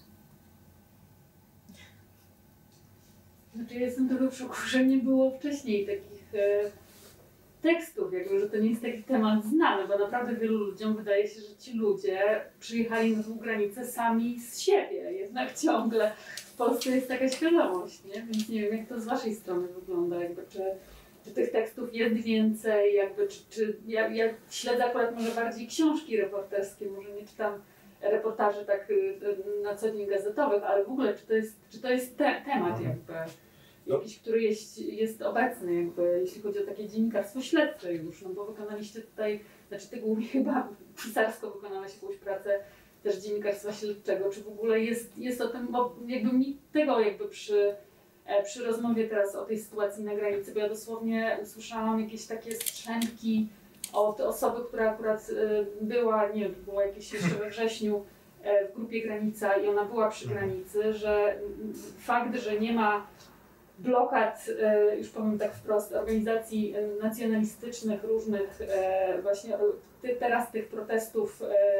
Znaczy ja jestem trochę w szoku, że nie było wcześniej takich tekstów, jakby, że to nie jest taki temat znany, bo naprawdę wielu ludziom wydaje się, że ci ludzie przyjechali na tą granicę sami z siebie, jednak ciągle w Polsce jest taka świadomość, nie? Więc nie wiem, jak to z Waszej strony wygląda, jakby, czy tych tekstów jest więcej, jakby, ja śledzę akurat może bardziej książki reporterskie, może nie czytam reportaży tak na co dzień gazetowych, ale w ogóle czy to jest temat jakby jakiś, który jest obecny jakby, jeśli chodzi o takie dziennikarstwo śledcze już, no bo wykonaliście tutaj, znaczy Ty głównie chyba pisarsko wykonałeś jakąś pracę też dziennikarstwa śledczego, czy w ogóle jest o tym, bo jakby mi tego jakby przy rozmowie teraz o tej sytuacji na granicy, bo ja dosłownie usłyszałam jakieś takie strzępki od osoby, która akurat była, nie wiem, było jakieś jeszcze we wrześniu w grupie Granica i ona była przy granicy, że fakt, że nie ma blokad, już powiem tak wprost, organizacji nacjonalistycznych różnych, właśnie teraz tych protestów,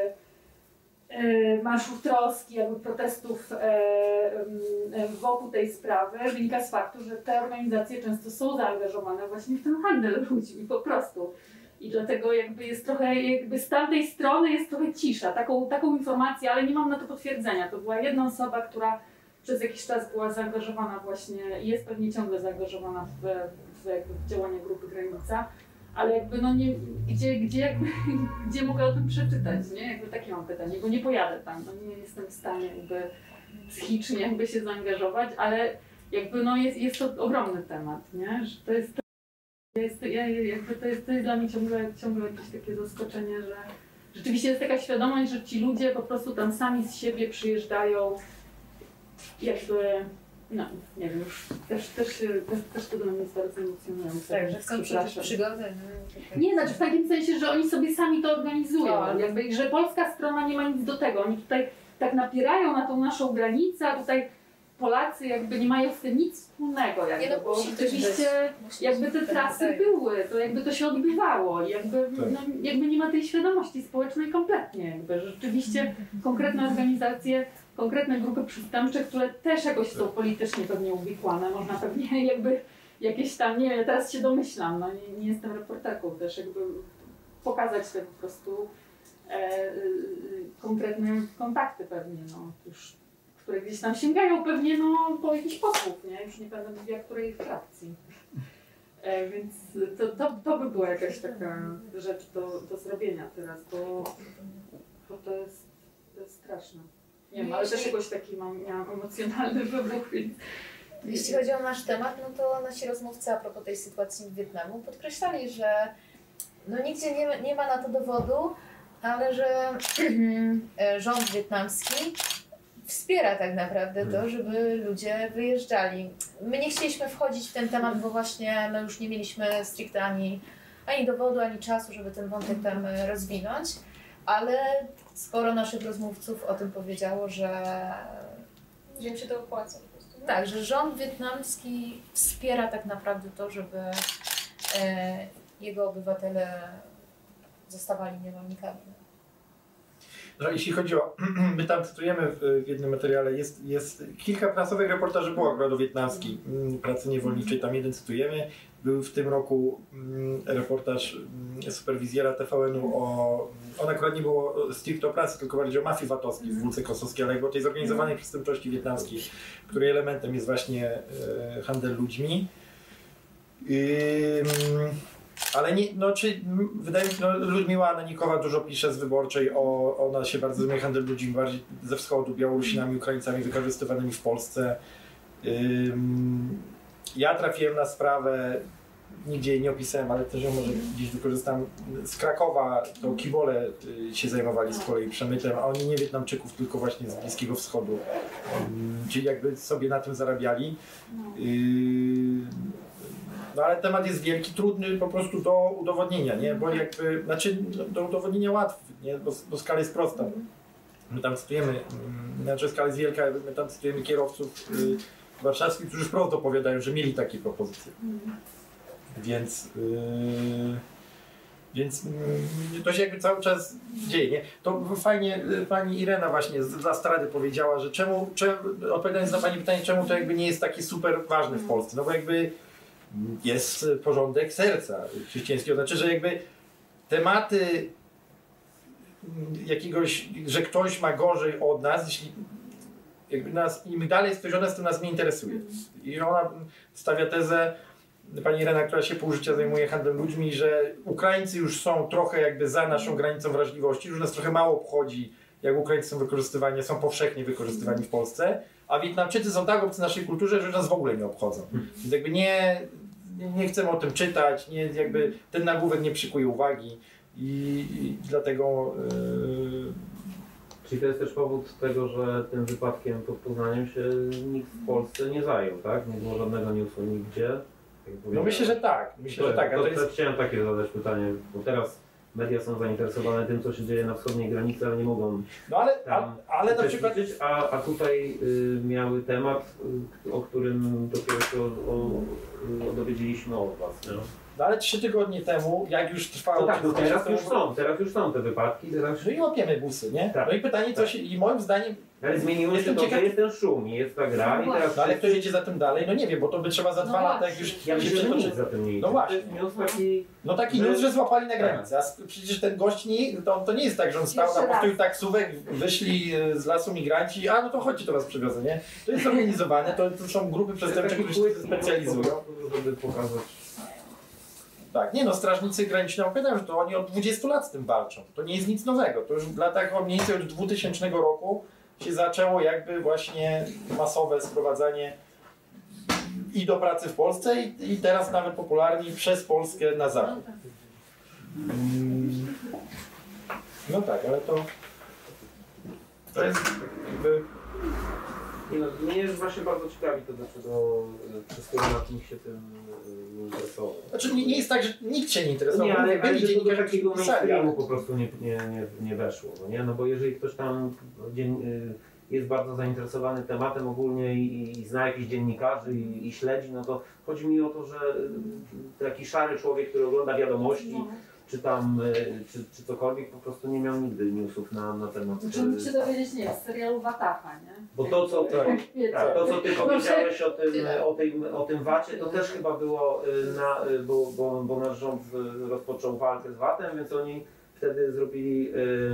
marszów troski, jakby protestów wokół tej sprawy, wynika z faktu, że te organizacje często są zaangażowane właśnie w ten handel ludźmi po prostu. I dlatego jakby jest trochę, jakby z tamtej strony jest trochę cisza, taką informację, ale nie mam na to potwierdzenia. To była jedna osoba, która przez jakiś czas była zaangażowana właśnie i jest pewnie ciągle zaangażowana w działania grupy Granica, ale jakby no nie, gdzie mogę o tym przeczytać, nie? Jakby takie mam pytanie, bo nie pojadę tam, no nie jestem w stanie jakby psychicznie jakby się zaangażować, ale jakby no jest to ogromny temat, nie? Że to jest dla mnie ciągle jakieś takie zaskoczenie, że rzeczywiście jest taka świadomość, że ci ludzie po prostu tam sami z siebie przyjeżdżają jakby, no nie wiem, już też to dla mnie jest bardzo emocjonujące. Tak, że chcą przeżyć przygodę. Nie, znaczy w takim sensie, że oni sobie sami to organizują, jakby, że polska strona nie ma nic do tego. Oni tutaj tak napierają na tą naszą granicę, a tutaj Polacy jakby nie mają z tym nic wspólnego, jakby, Nie, no, bo rzeczywiście jakby te trasy były, to jakby to się odbywało i jakby, no, jakby nie ma tej świadomości społecznej kompletnie, jakby, że rzeczywiście konkretne organizacje, konkretne grupy przestępcze, które też jakoś są politycznie pewnie uwikłane, można pewnie jakby jakieś tam, nie wiem, teraz się domyślam, no nie jestem reporterką też, jakby pokazać te po prostu konkretne kontakty pewnie, no już, które gdzieś tam sięgają pewnie no, po jakichś posłów, nie? Już nie będę mówiła, której frakcji. Więc to by była jakaś taka rzecz do zrobienia teraz, bo to jest straszne. Nie wiem, ale też jakoś taki miałam emocjonalny wybuch, więc... Jeśli chodzi o nasz temat, no to nasi rozmówcy a propos tej sytuacji w Wietnamu podkreślali, że no nigdzie nie ma na to dowodu, ale że rząd wietnamski wspiera tak naprawdę to, żeby ludzie wyjeżdżali. My nie chcieliśmy wchodzić w ten temat, bo właśnie my już nie mieliśmy stricte ani dowodu, ani czasu, żeby ten wątek tam rozwinąć, ale sporo naszych rozmówców o tym powiedziało, że im się to opłaca po prostu. Nie? Tak, że rząd wietnamski wspiera tak naprawdę to, żeby jego obywatele zostawali niewolnikami. No, jeśli chodzi o, my tam cytujemy w jednym materiale, jest kilka prasowych reportaży było akurat o wietnamskiej pracy niewolniczej, tam jeden cytujemy. Był w tym roku reportaż superwizjera TVN-u on akurat nie było stricte o pracy, tylko bardziej o mafii VAT-owskiej w Wólce Kosowskiej, ale o tej zorganizowanej przestępczości wietnamskiej, której elementem jest właśnie handel ludźmi. Ale nie, no, wydaje mi się, no, Ludmiła Ananikowa dużo pisze z Wyborczej, ona się bardzo zajmuje handel ludźmi bardziej ze wschodu, Białorusinami, Ukraińcami wykorzystywanymi w Polsce. Ja trafiłem na sprawę, nigdzie jej nie opisałem, ale też ją może gdzieś wykorzystam, z Krakowa, to kibole się zajmowali z kolei przemytem, a oni nie Wietnamczyków, tylko właśnie z Bliskiego Wschodu, czyli jakby sobie na tym zarabiali. No ale temat jest wielki, trudny po prostu do udowodnienia, nie? Bo jakby, znaczy do udowodnienia łatwy, nie? Bo skala jest prosta. My tam cytujemy, znaczy skala jest wielka, my tam cytujemy kierowców warszawskich, którzy wprost opowiadają, że mieli takie propozycje. Więc to się jakby cały czas dzieje, nie? To fajnie pani Irena właśnie z Astrady powiedziała, że czemu, odpowiadając na pani pytanie, czemu to jakby nie jest takie super ważne w Polsce, no bo jakby jest porządek serca chrześcijańskiego, znaczy, że jakby tematy jakiegoś, że ktoś ma gorzej od nas, jeśli jakby im dalej jest ktoś od nas, to nas nie interesuje. I ona stawia tezę, pani Irena, która się pół życia zajmuje handlem ludźmi, że Ukraińcy już są trochę jakby za naszą granicą wrażliwości, już nas trochę mało obchodzi, jak Ukraińcy są wykorzystywani, są powszechnie wykorzystywani w Polsce, a Wietnamczycy są tak obcy naszej kulturze, że nas w ogóle nie obchodzą. Więc jakby nie chcemy o tym czytać, jakby ten nagłówek nie przykuje uwagi i dlatego... Czyli to jest też powód tego, że tym wypadkiem pod Poznaniem się nikt w Polsce nie zajął, tak? Nie było żadnego newsu nigdzie. No myślę, że tak. Myślę, że tak. A to jest... Chciałem takie zadać pytanie, bo teraz media są zainteresowane tym, co się dzieje na wschodniej granicy, ale nie mogą no ale na przykład... A tutaj miały temat, o którym dopiero się dowiedzieliśmy od was. Nie? No ale 3 tygodnie temu, jak już trwało... No tak, no teraz już są te wypadki. No i łapiemy busy, nie? Tak. No i pytanie, co się... I moim zdaniem... Ale zmieniło się to, że jest ten szum i jest ta gra i teraz... No ale kto jedzie za tym dalej? No nie wiem, bo to by trzeba za 2 lata, jak już... Ja myślę, że nic za tym nie idzie. No właśnie. News taki... No taki news, że złapali na granicy, a przecież ten gość nie, to nie jest tak, że on stał na postoju taksówek, wyszli z lasu migranci, a no to chodźcie, to was przywiozę, nie? To jest zorganizowane, to są grupy przestępcze, które się specjalizują. Żeby pokazać... Tak, nie no, strażnicy graniczni opowiadają, że to oni od 20 lat z tym walczą. To nie jest nic nowego. To już w latach mniej więcej od 2000 roku się zaczęło jakby właśnie masowe sprowadzanie i do pracy w Polsce i teraz nawet popularni przez Polskę na zachód. No tak, ale to jest jakby... Nie no, mnie jest właśnie bardzo ciekawi to, dlaczego wszystkiego na tym się tym nie interesował. Znaczy nie jest tak, że nikt się nie interesował. Nie, ale byli że to do dziennikarze, takiego którzy pisali, ale... mainstreamu po prostu nie weszło, no nie? No bo jeżeli ktoś tam jest bardzo zainteresowany tematem ogólnie i zna jakichś dziennikarzy i śledzi, no to chodzi mi o to, że taki szary człowiek, który ogląda wiadomości, czy tam, czy cokolwiek, po prostu nie miał nigdy newsów na temat... Znaczy mógł się dowiedzieć, nie z serialu Wataha, nie? Bo to, co ty powiedziałeś o tym VAT-ie, to też chyba było, bo nasz rząd rozpoczął walkę z VAT-em, więc oni wtedy zrobili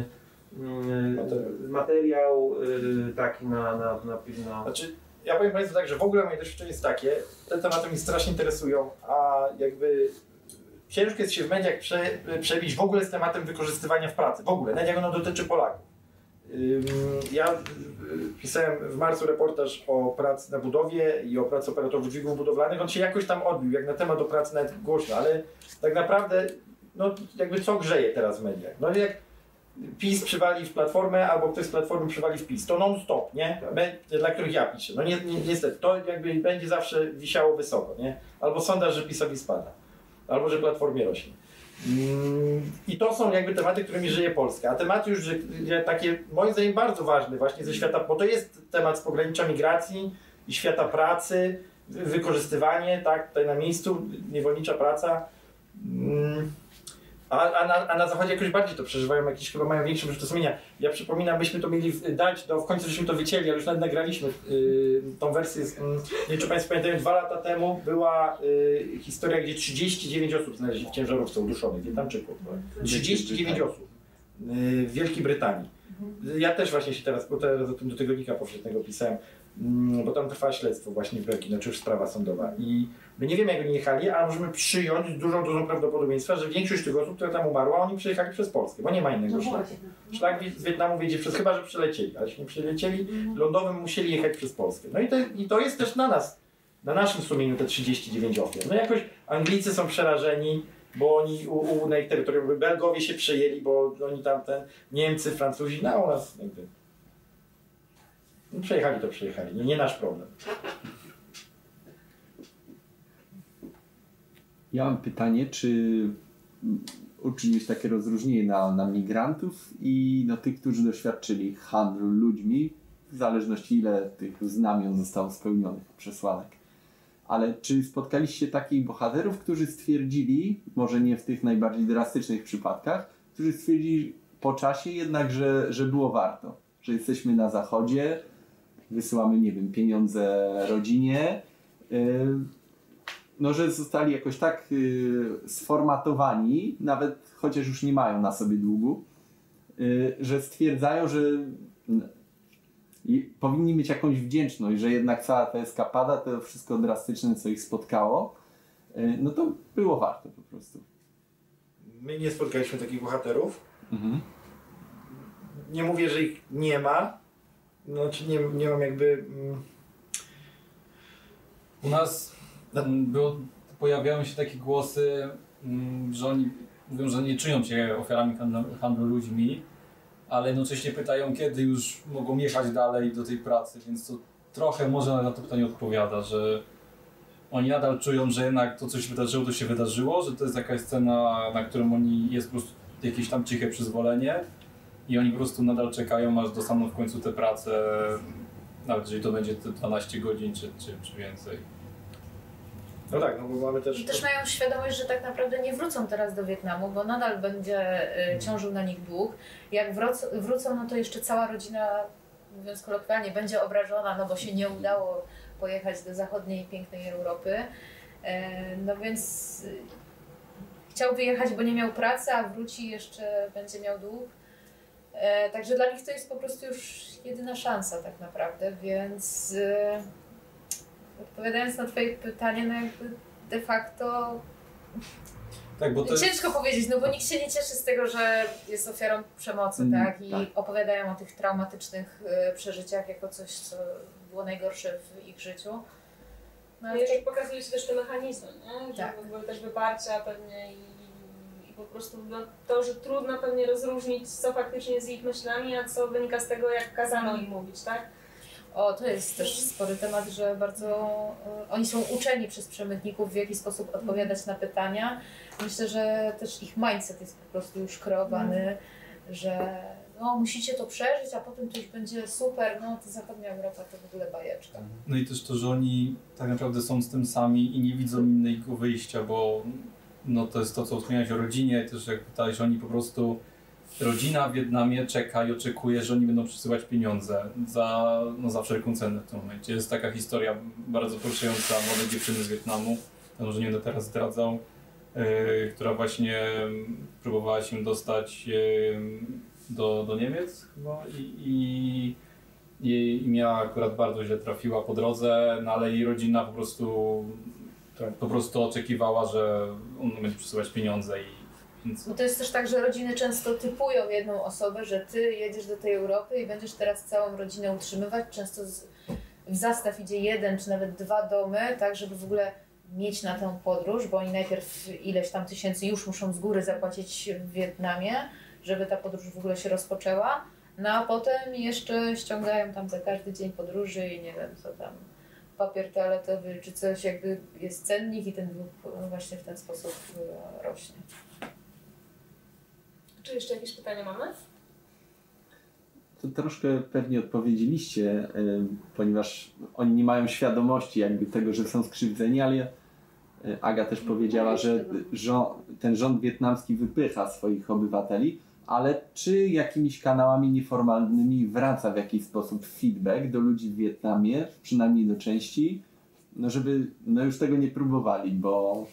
materiał taki na Znaczy, ja powiem Państwu tak, że w ogóle moje doświadczenie jest takie, te tematy mnie strasznie interesują, a jakby ciężko jest się w mediach przebić w ogóle z tematem wykorzystywania w pracy, w ogóle, nawet jak ono dotyczy Polaków. Ja pisałem w marcu reportaż o pracy na budowie i o pracy operatorów dźwigów budowlanych, on się jakoś tam odbił, jak na temat o pracy nawet głośno, ale tak naprawdę, no jakby co grzeje teraz w mediach? No jak PiS przywali w Platformę, albo ktoś z Platformy przywali w PiS, to non-stop, nie? Dla których ja piszę. No niestety, to jakby będzie zawsze wisiało wysoko, nie? Albo sondaż, że PiS-owi spada, albo że Platformie rośnie. I to są jakby tematy, którymi żyje Polska. A tematy już że takie, moim zdaniem, bardzo ważne właśnie ze świata, bo to jest temat z pogranicza migracji i świata pracy, wykorzystywanie, tak, tutaj na miejscu, niewolnicza praca. A na zachodzie jakoś bardziej to przeżywają, jakieś chyba mają większe przystosowania. Ja przypominam, byśmy to mieli dać, w końcu żeśmy to wycięli, ale już nawet nagraliśmy tą wersję. Nie wiem, czy Państwo pamiętają, 2 lata temu była historia, gdzie 39 osób znaleźli w ciężarówce uduszonych, Wietnamczyków. 39 osób w Wielkiej Brytanii. Ja też właśnie się teraz o tym do tygodnika powszechnego pisałem, bo tam trwa śledztwo właśnie w Belgii, znaczy już sprawa sądowa. I my nie wiemy, jak oni jechali, ale możemy przyjąć z dużą dozą prawdopodobieństwa, że większość tych osób, które tam umarła, oni przyjechali przez Polskę, bo nie ma innego szlaku. Szlak z Wietnamu wiedzie chyba że przylecieli, ale jeśli nie przylecieli, lądowym musieli jechać przez Polskę. No i to jest też na nas, na naszym sumieniu te 39 ofiar. No jakoś Anglicy są przerażeni, bo oni na ich terytorium, Belgowie się przejęli, bo oni tam, Niemcy, Francuzi, no u nas jakby... No, przejechali, nie nasz problem. Ja mam pytanie, czy uczyniłeś takie rozróżnienie na migrantów i na tych, którzy doświadczyli handlu ludźmi, w zależności ile tych znamion zostało spełnionych, przesłanek. Ale czy spotkaliście takich bohaterów, którzy stwierdzili, może nie w tych najbardziej drastycznych przypadkach, którzy stwierdzili po czasie jednak, że było warto, że jesteśmy na zachodzie, wysyłamy, nie wiem, pieniądze rodzinie, no, że zostali jakoś tak sformatowani, nawet chociaż już nie mają na sobie długu, że stwierdzają, że powinni mieć jakąś wdzięczność, że jednak cała ta eskapada, to wszystko drastyczne, co ich spotkało, no to było warto po prostu. My nie spotkaliśmy takich bohaterów. Nie mówię, że ich nie ma. Znaczy nie mam jakby... U nas pojawiają się takie głosy, że oni mówią, że nie czują się ofiarami handlu ludźmi, ale jednocześnie pytają, kiedy już mogą jechać dalej do tej pracy, więc to trochę może na to pytanie odpowiada, że oni nadal czują, że jednak to, co się wydarzyło, to się wydarzyło, że to jest jakaś scena, na którą jest po prostu jakieś tam ciche przyzwolenie i oni po prostu nadal czekają, aż dostaną w końcu tę pracę, nawet jeżeli to będzie te 12 godzin czy więcej. No tak, no bo mamy też... I też mają świadomość, że tak naprawdę nie wrócą teraz do Wietnamu, bo nadal będzie ciążył na nich dług. Jak wrócą, no to jeszcze cała rodzina, mówiąc kolokwialnie, będzie obrażona, no bo się nie udało pojechać do zachodniej, pięknej Europy. No więc chciał wyjechać, bo nie miał pracy, a wróci jeszcze będzie miał dług. Także dla nich to jest po prostu już jedyna szansa tak naprawdę, więc odpowiadając na twoje pytanie, no jakby de facto Tak, bo to ciężko powiedzieć, no bo nikt się nie cieszy z tego, że jest ofiarą przemocy, tak? I tak. opowiadają o tych traumatycznych przeżyciach jako coś, co było najgorsze w ich życiu. No, No jeszcze pokazuje się też te mechanizmy, nie? Że Tak. były też wyparcia pewnie i po prostu no, to, że trudno pewnie rozróżnić, co faktycznie jest ich myślami, a co wynika z tego, jak kazano im mówić, tak? O, to jest też spory temat, że bardzo oni są uczeni przez przemytników, w jaki sposób odpowiadać na pytania. Myślę, że też ich mindset jest po prostu już kreowany, że no, musicie to przeżyć, a potem to już będzie super, no to zachodnia Europa to w ogóle bajeczka. No i też to, że oni tak naprawdę są z tym sami i nie widzą innego wyjścia, bo no to jest to, co wspomniałeś o rodzinie, też jak pytałeś, oni po prostu, rodzina w Wietnamie czeka i oczekuje, że oni będą przysyłać pieniądze za wszelką cenę w tym momencie. Jest taka historia bardzo poruszająca młodej dziewczyny z Wietnamu, to może nie będę teraz zdradzał, która właśnie próbowała się dostać do Niemiec chyba i miała akurat bardzo źle trafiła po drodze, no ale jej rodzina po prostu oczekiwała, że on będzie przysyłać pieniądze więc... Bo to jest też tak, że rodziny często typują jedną osobę, że ty jedziesz do tej Europy i będziesz teraz całą rodzinę utrzymywać. Często w zastaw idzie 1 czy nawet 2 domy, tak żeby w ogóle mieć na tę podróż, bo oni najpierw ileś tam tysięcy już muszą z góry zapłacić w Wietnamie, żeby ta podróż w ogóle się rozpoczęła. No a potem jeszcze ściągają tam za każdy dzień podróży i nie wiem co tam, papier toaletowy czy coś, jakby jest cennik i ten dług właśnie w ten sposób rośnie. Czy jeszcze jakieś pytania mamy? To troszkę pewnie odpowiedzieliście, ponieważ oni nie mają świadomości jakby tego, że są skrzywdzeni, ale Aga też powiedziała, że ten rząd wietnamski wypycha swoich obywateli, ale czy jakimiś kanałami nieformalnymi wraca w jakiś sposób feedback do ludzi w Wietnamie, przynajmniej do części, no żeby już tego nie próbowali, bo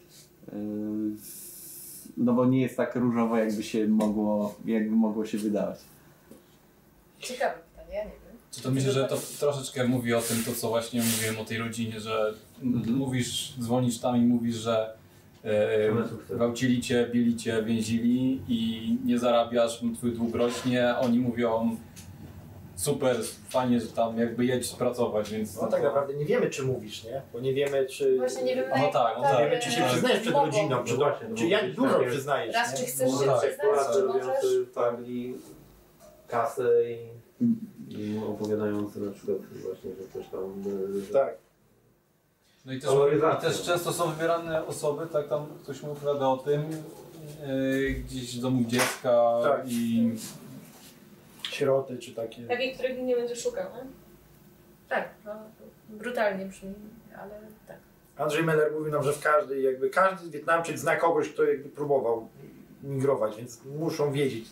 bo nie jest tak różowo, jakby mogło się wydawać. Ciekawe pytanie, ja nie wiem. Czy to myślę, że to troszeczkę mówi o tym, to co właśnie mówiłem o tej rodzinie, że dzwonisz tam i mówisz, że gwałcili cię, bili cię, więzili i nie zarabiasz, twój dług rośnie, oni mówią super, fajnie, że tam jakby jedź pracować, więc... No tak naprawdę nie wiemy, czy mówisz, nie? Bo nie wiemy, czy... Właśnie nie wiem, No tak, nie wiemy, czy się przyznajesz przed rodziną, czy jak dużo przyznajesz, raz, nie? czy chcesz się przyznać, czy możesz? Wpadli kasę i opowiadający na przykład właśnie, że coś tam... Tak. No i też często są wybierane osoby, tak tam ktoś mi opowiada o tym, gdzieś z domów dziecka tak. I... Sieroty czy takie... Takich, których nikt nie będzie szukał, nie? Tak, no brutalnie brzmi, ale tak. Andrzej Meller mówił nam, że każdy Wietnamczyk zna kogoś, kto jakby próbował migrować, więc muszą wiedzieć.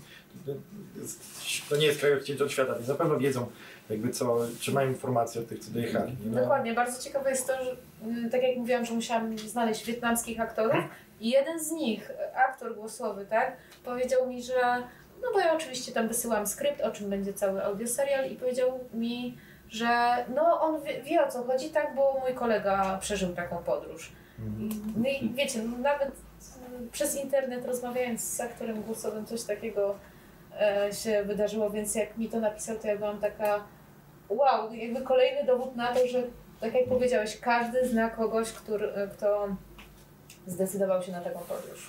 To nie jest kraj odcięty od świata, więc na pewno wiedzą czy mają informacje od tych, co dojechali. Nie? Dokładnie, bardzo ciekawe jest to, że tak jak mówiłam, że musiałam znaleźć wietnamskich aktorów i jeden z nich, aktor głosowy, tak, powiedział mi, że no bo ja oczywiście tam wysyłam skrypt, o czym będzie cały audioserial i powiedział mi, że no on wie o co chodzi, tak, bo mój kolega przeżył taką podróż. No i wiecie, no, nawet przez internet rozmawiając z aktorem głosowym coś takiego się wydarzyło, więc jak mi to napisał, to ja byłam taka wow, jakby kolejny dowód na to, że tak jak powiedziałeś, każdy zna kogoś, kto zdecydował się na taką podróż.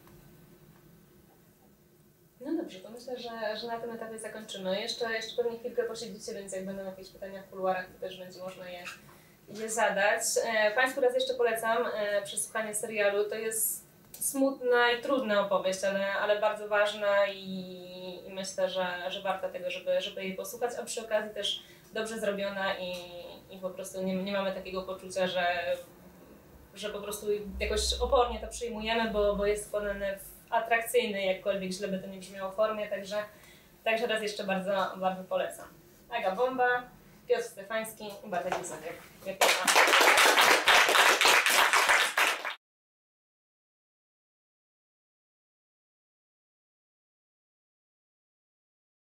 No dobrze, to myślę, że na tym etapie zakończymy. Jeszcze pewnie chwilkę posiedzicie, więc jak będą jakieś pytania w kuluarach, to też będzie można je zadać. Państwu raz jeszcze polecam przesłuchanie serialu. To jest smutna i trudna opowieść, ale bardzo ważna i myślę, że warta tego, żeby jej posłuchać, a przy okazji też dobrze zrobiona i po prostu nie mamy takiego poczucia, że że po prostu jakoś opornie to przyjmujemy, bo jest wkładane w atrakcyjny, jakkolwiek źle by to nie brzmiało, formie, także raz jeszcze bardzo, bardzo polecam. Aga Bomba, Piotr Stefański i Bartek Józefek.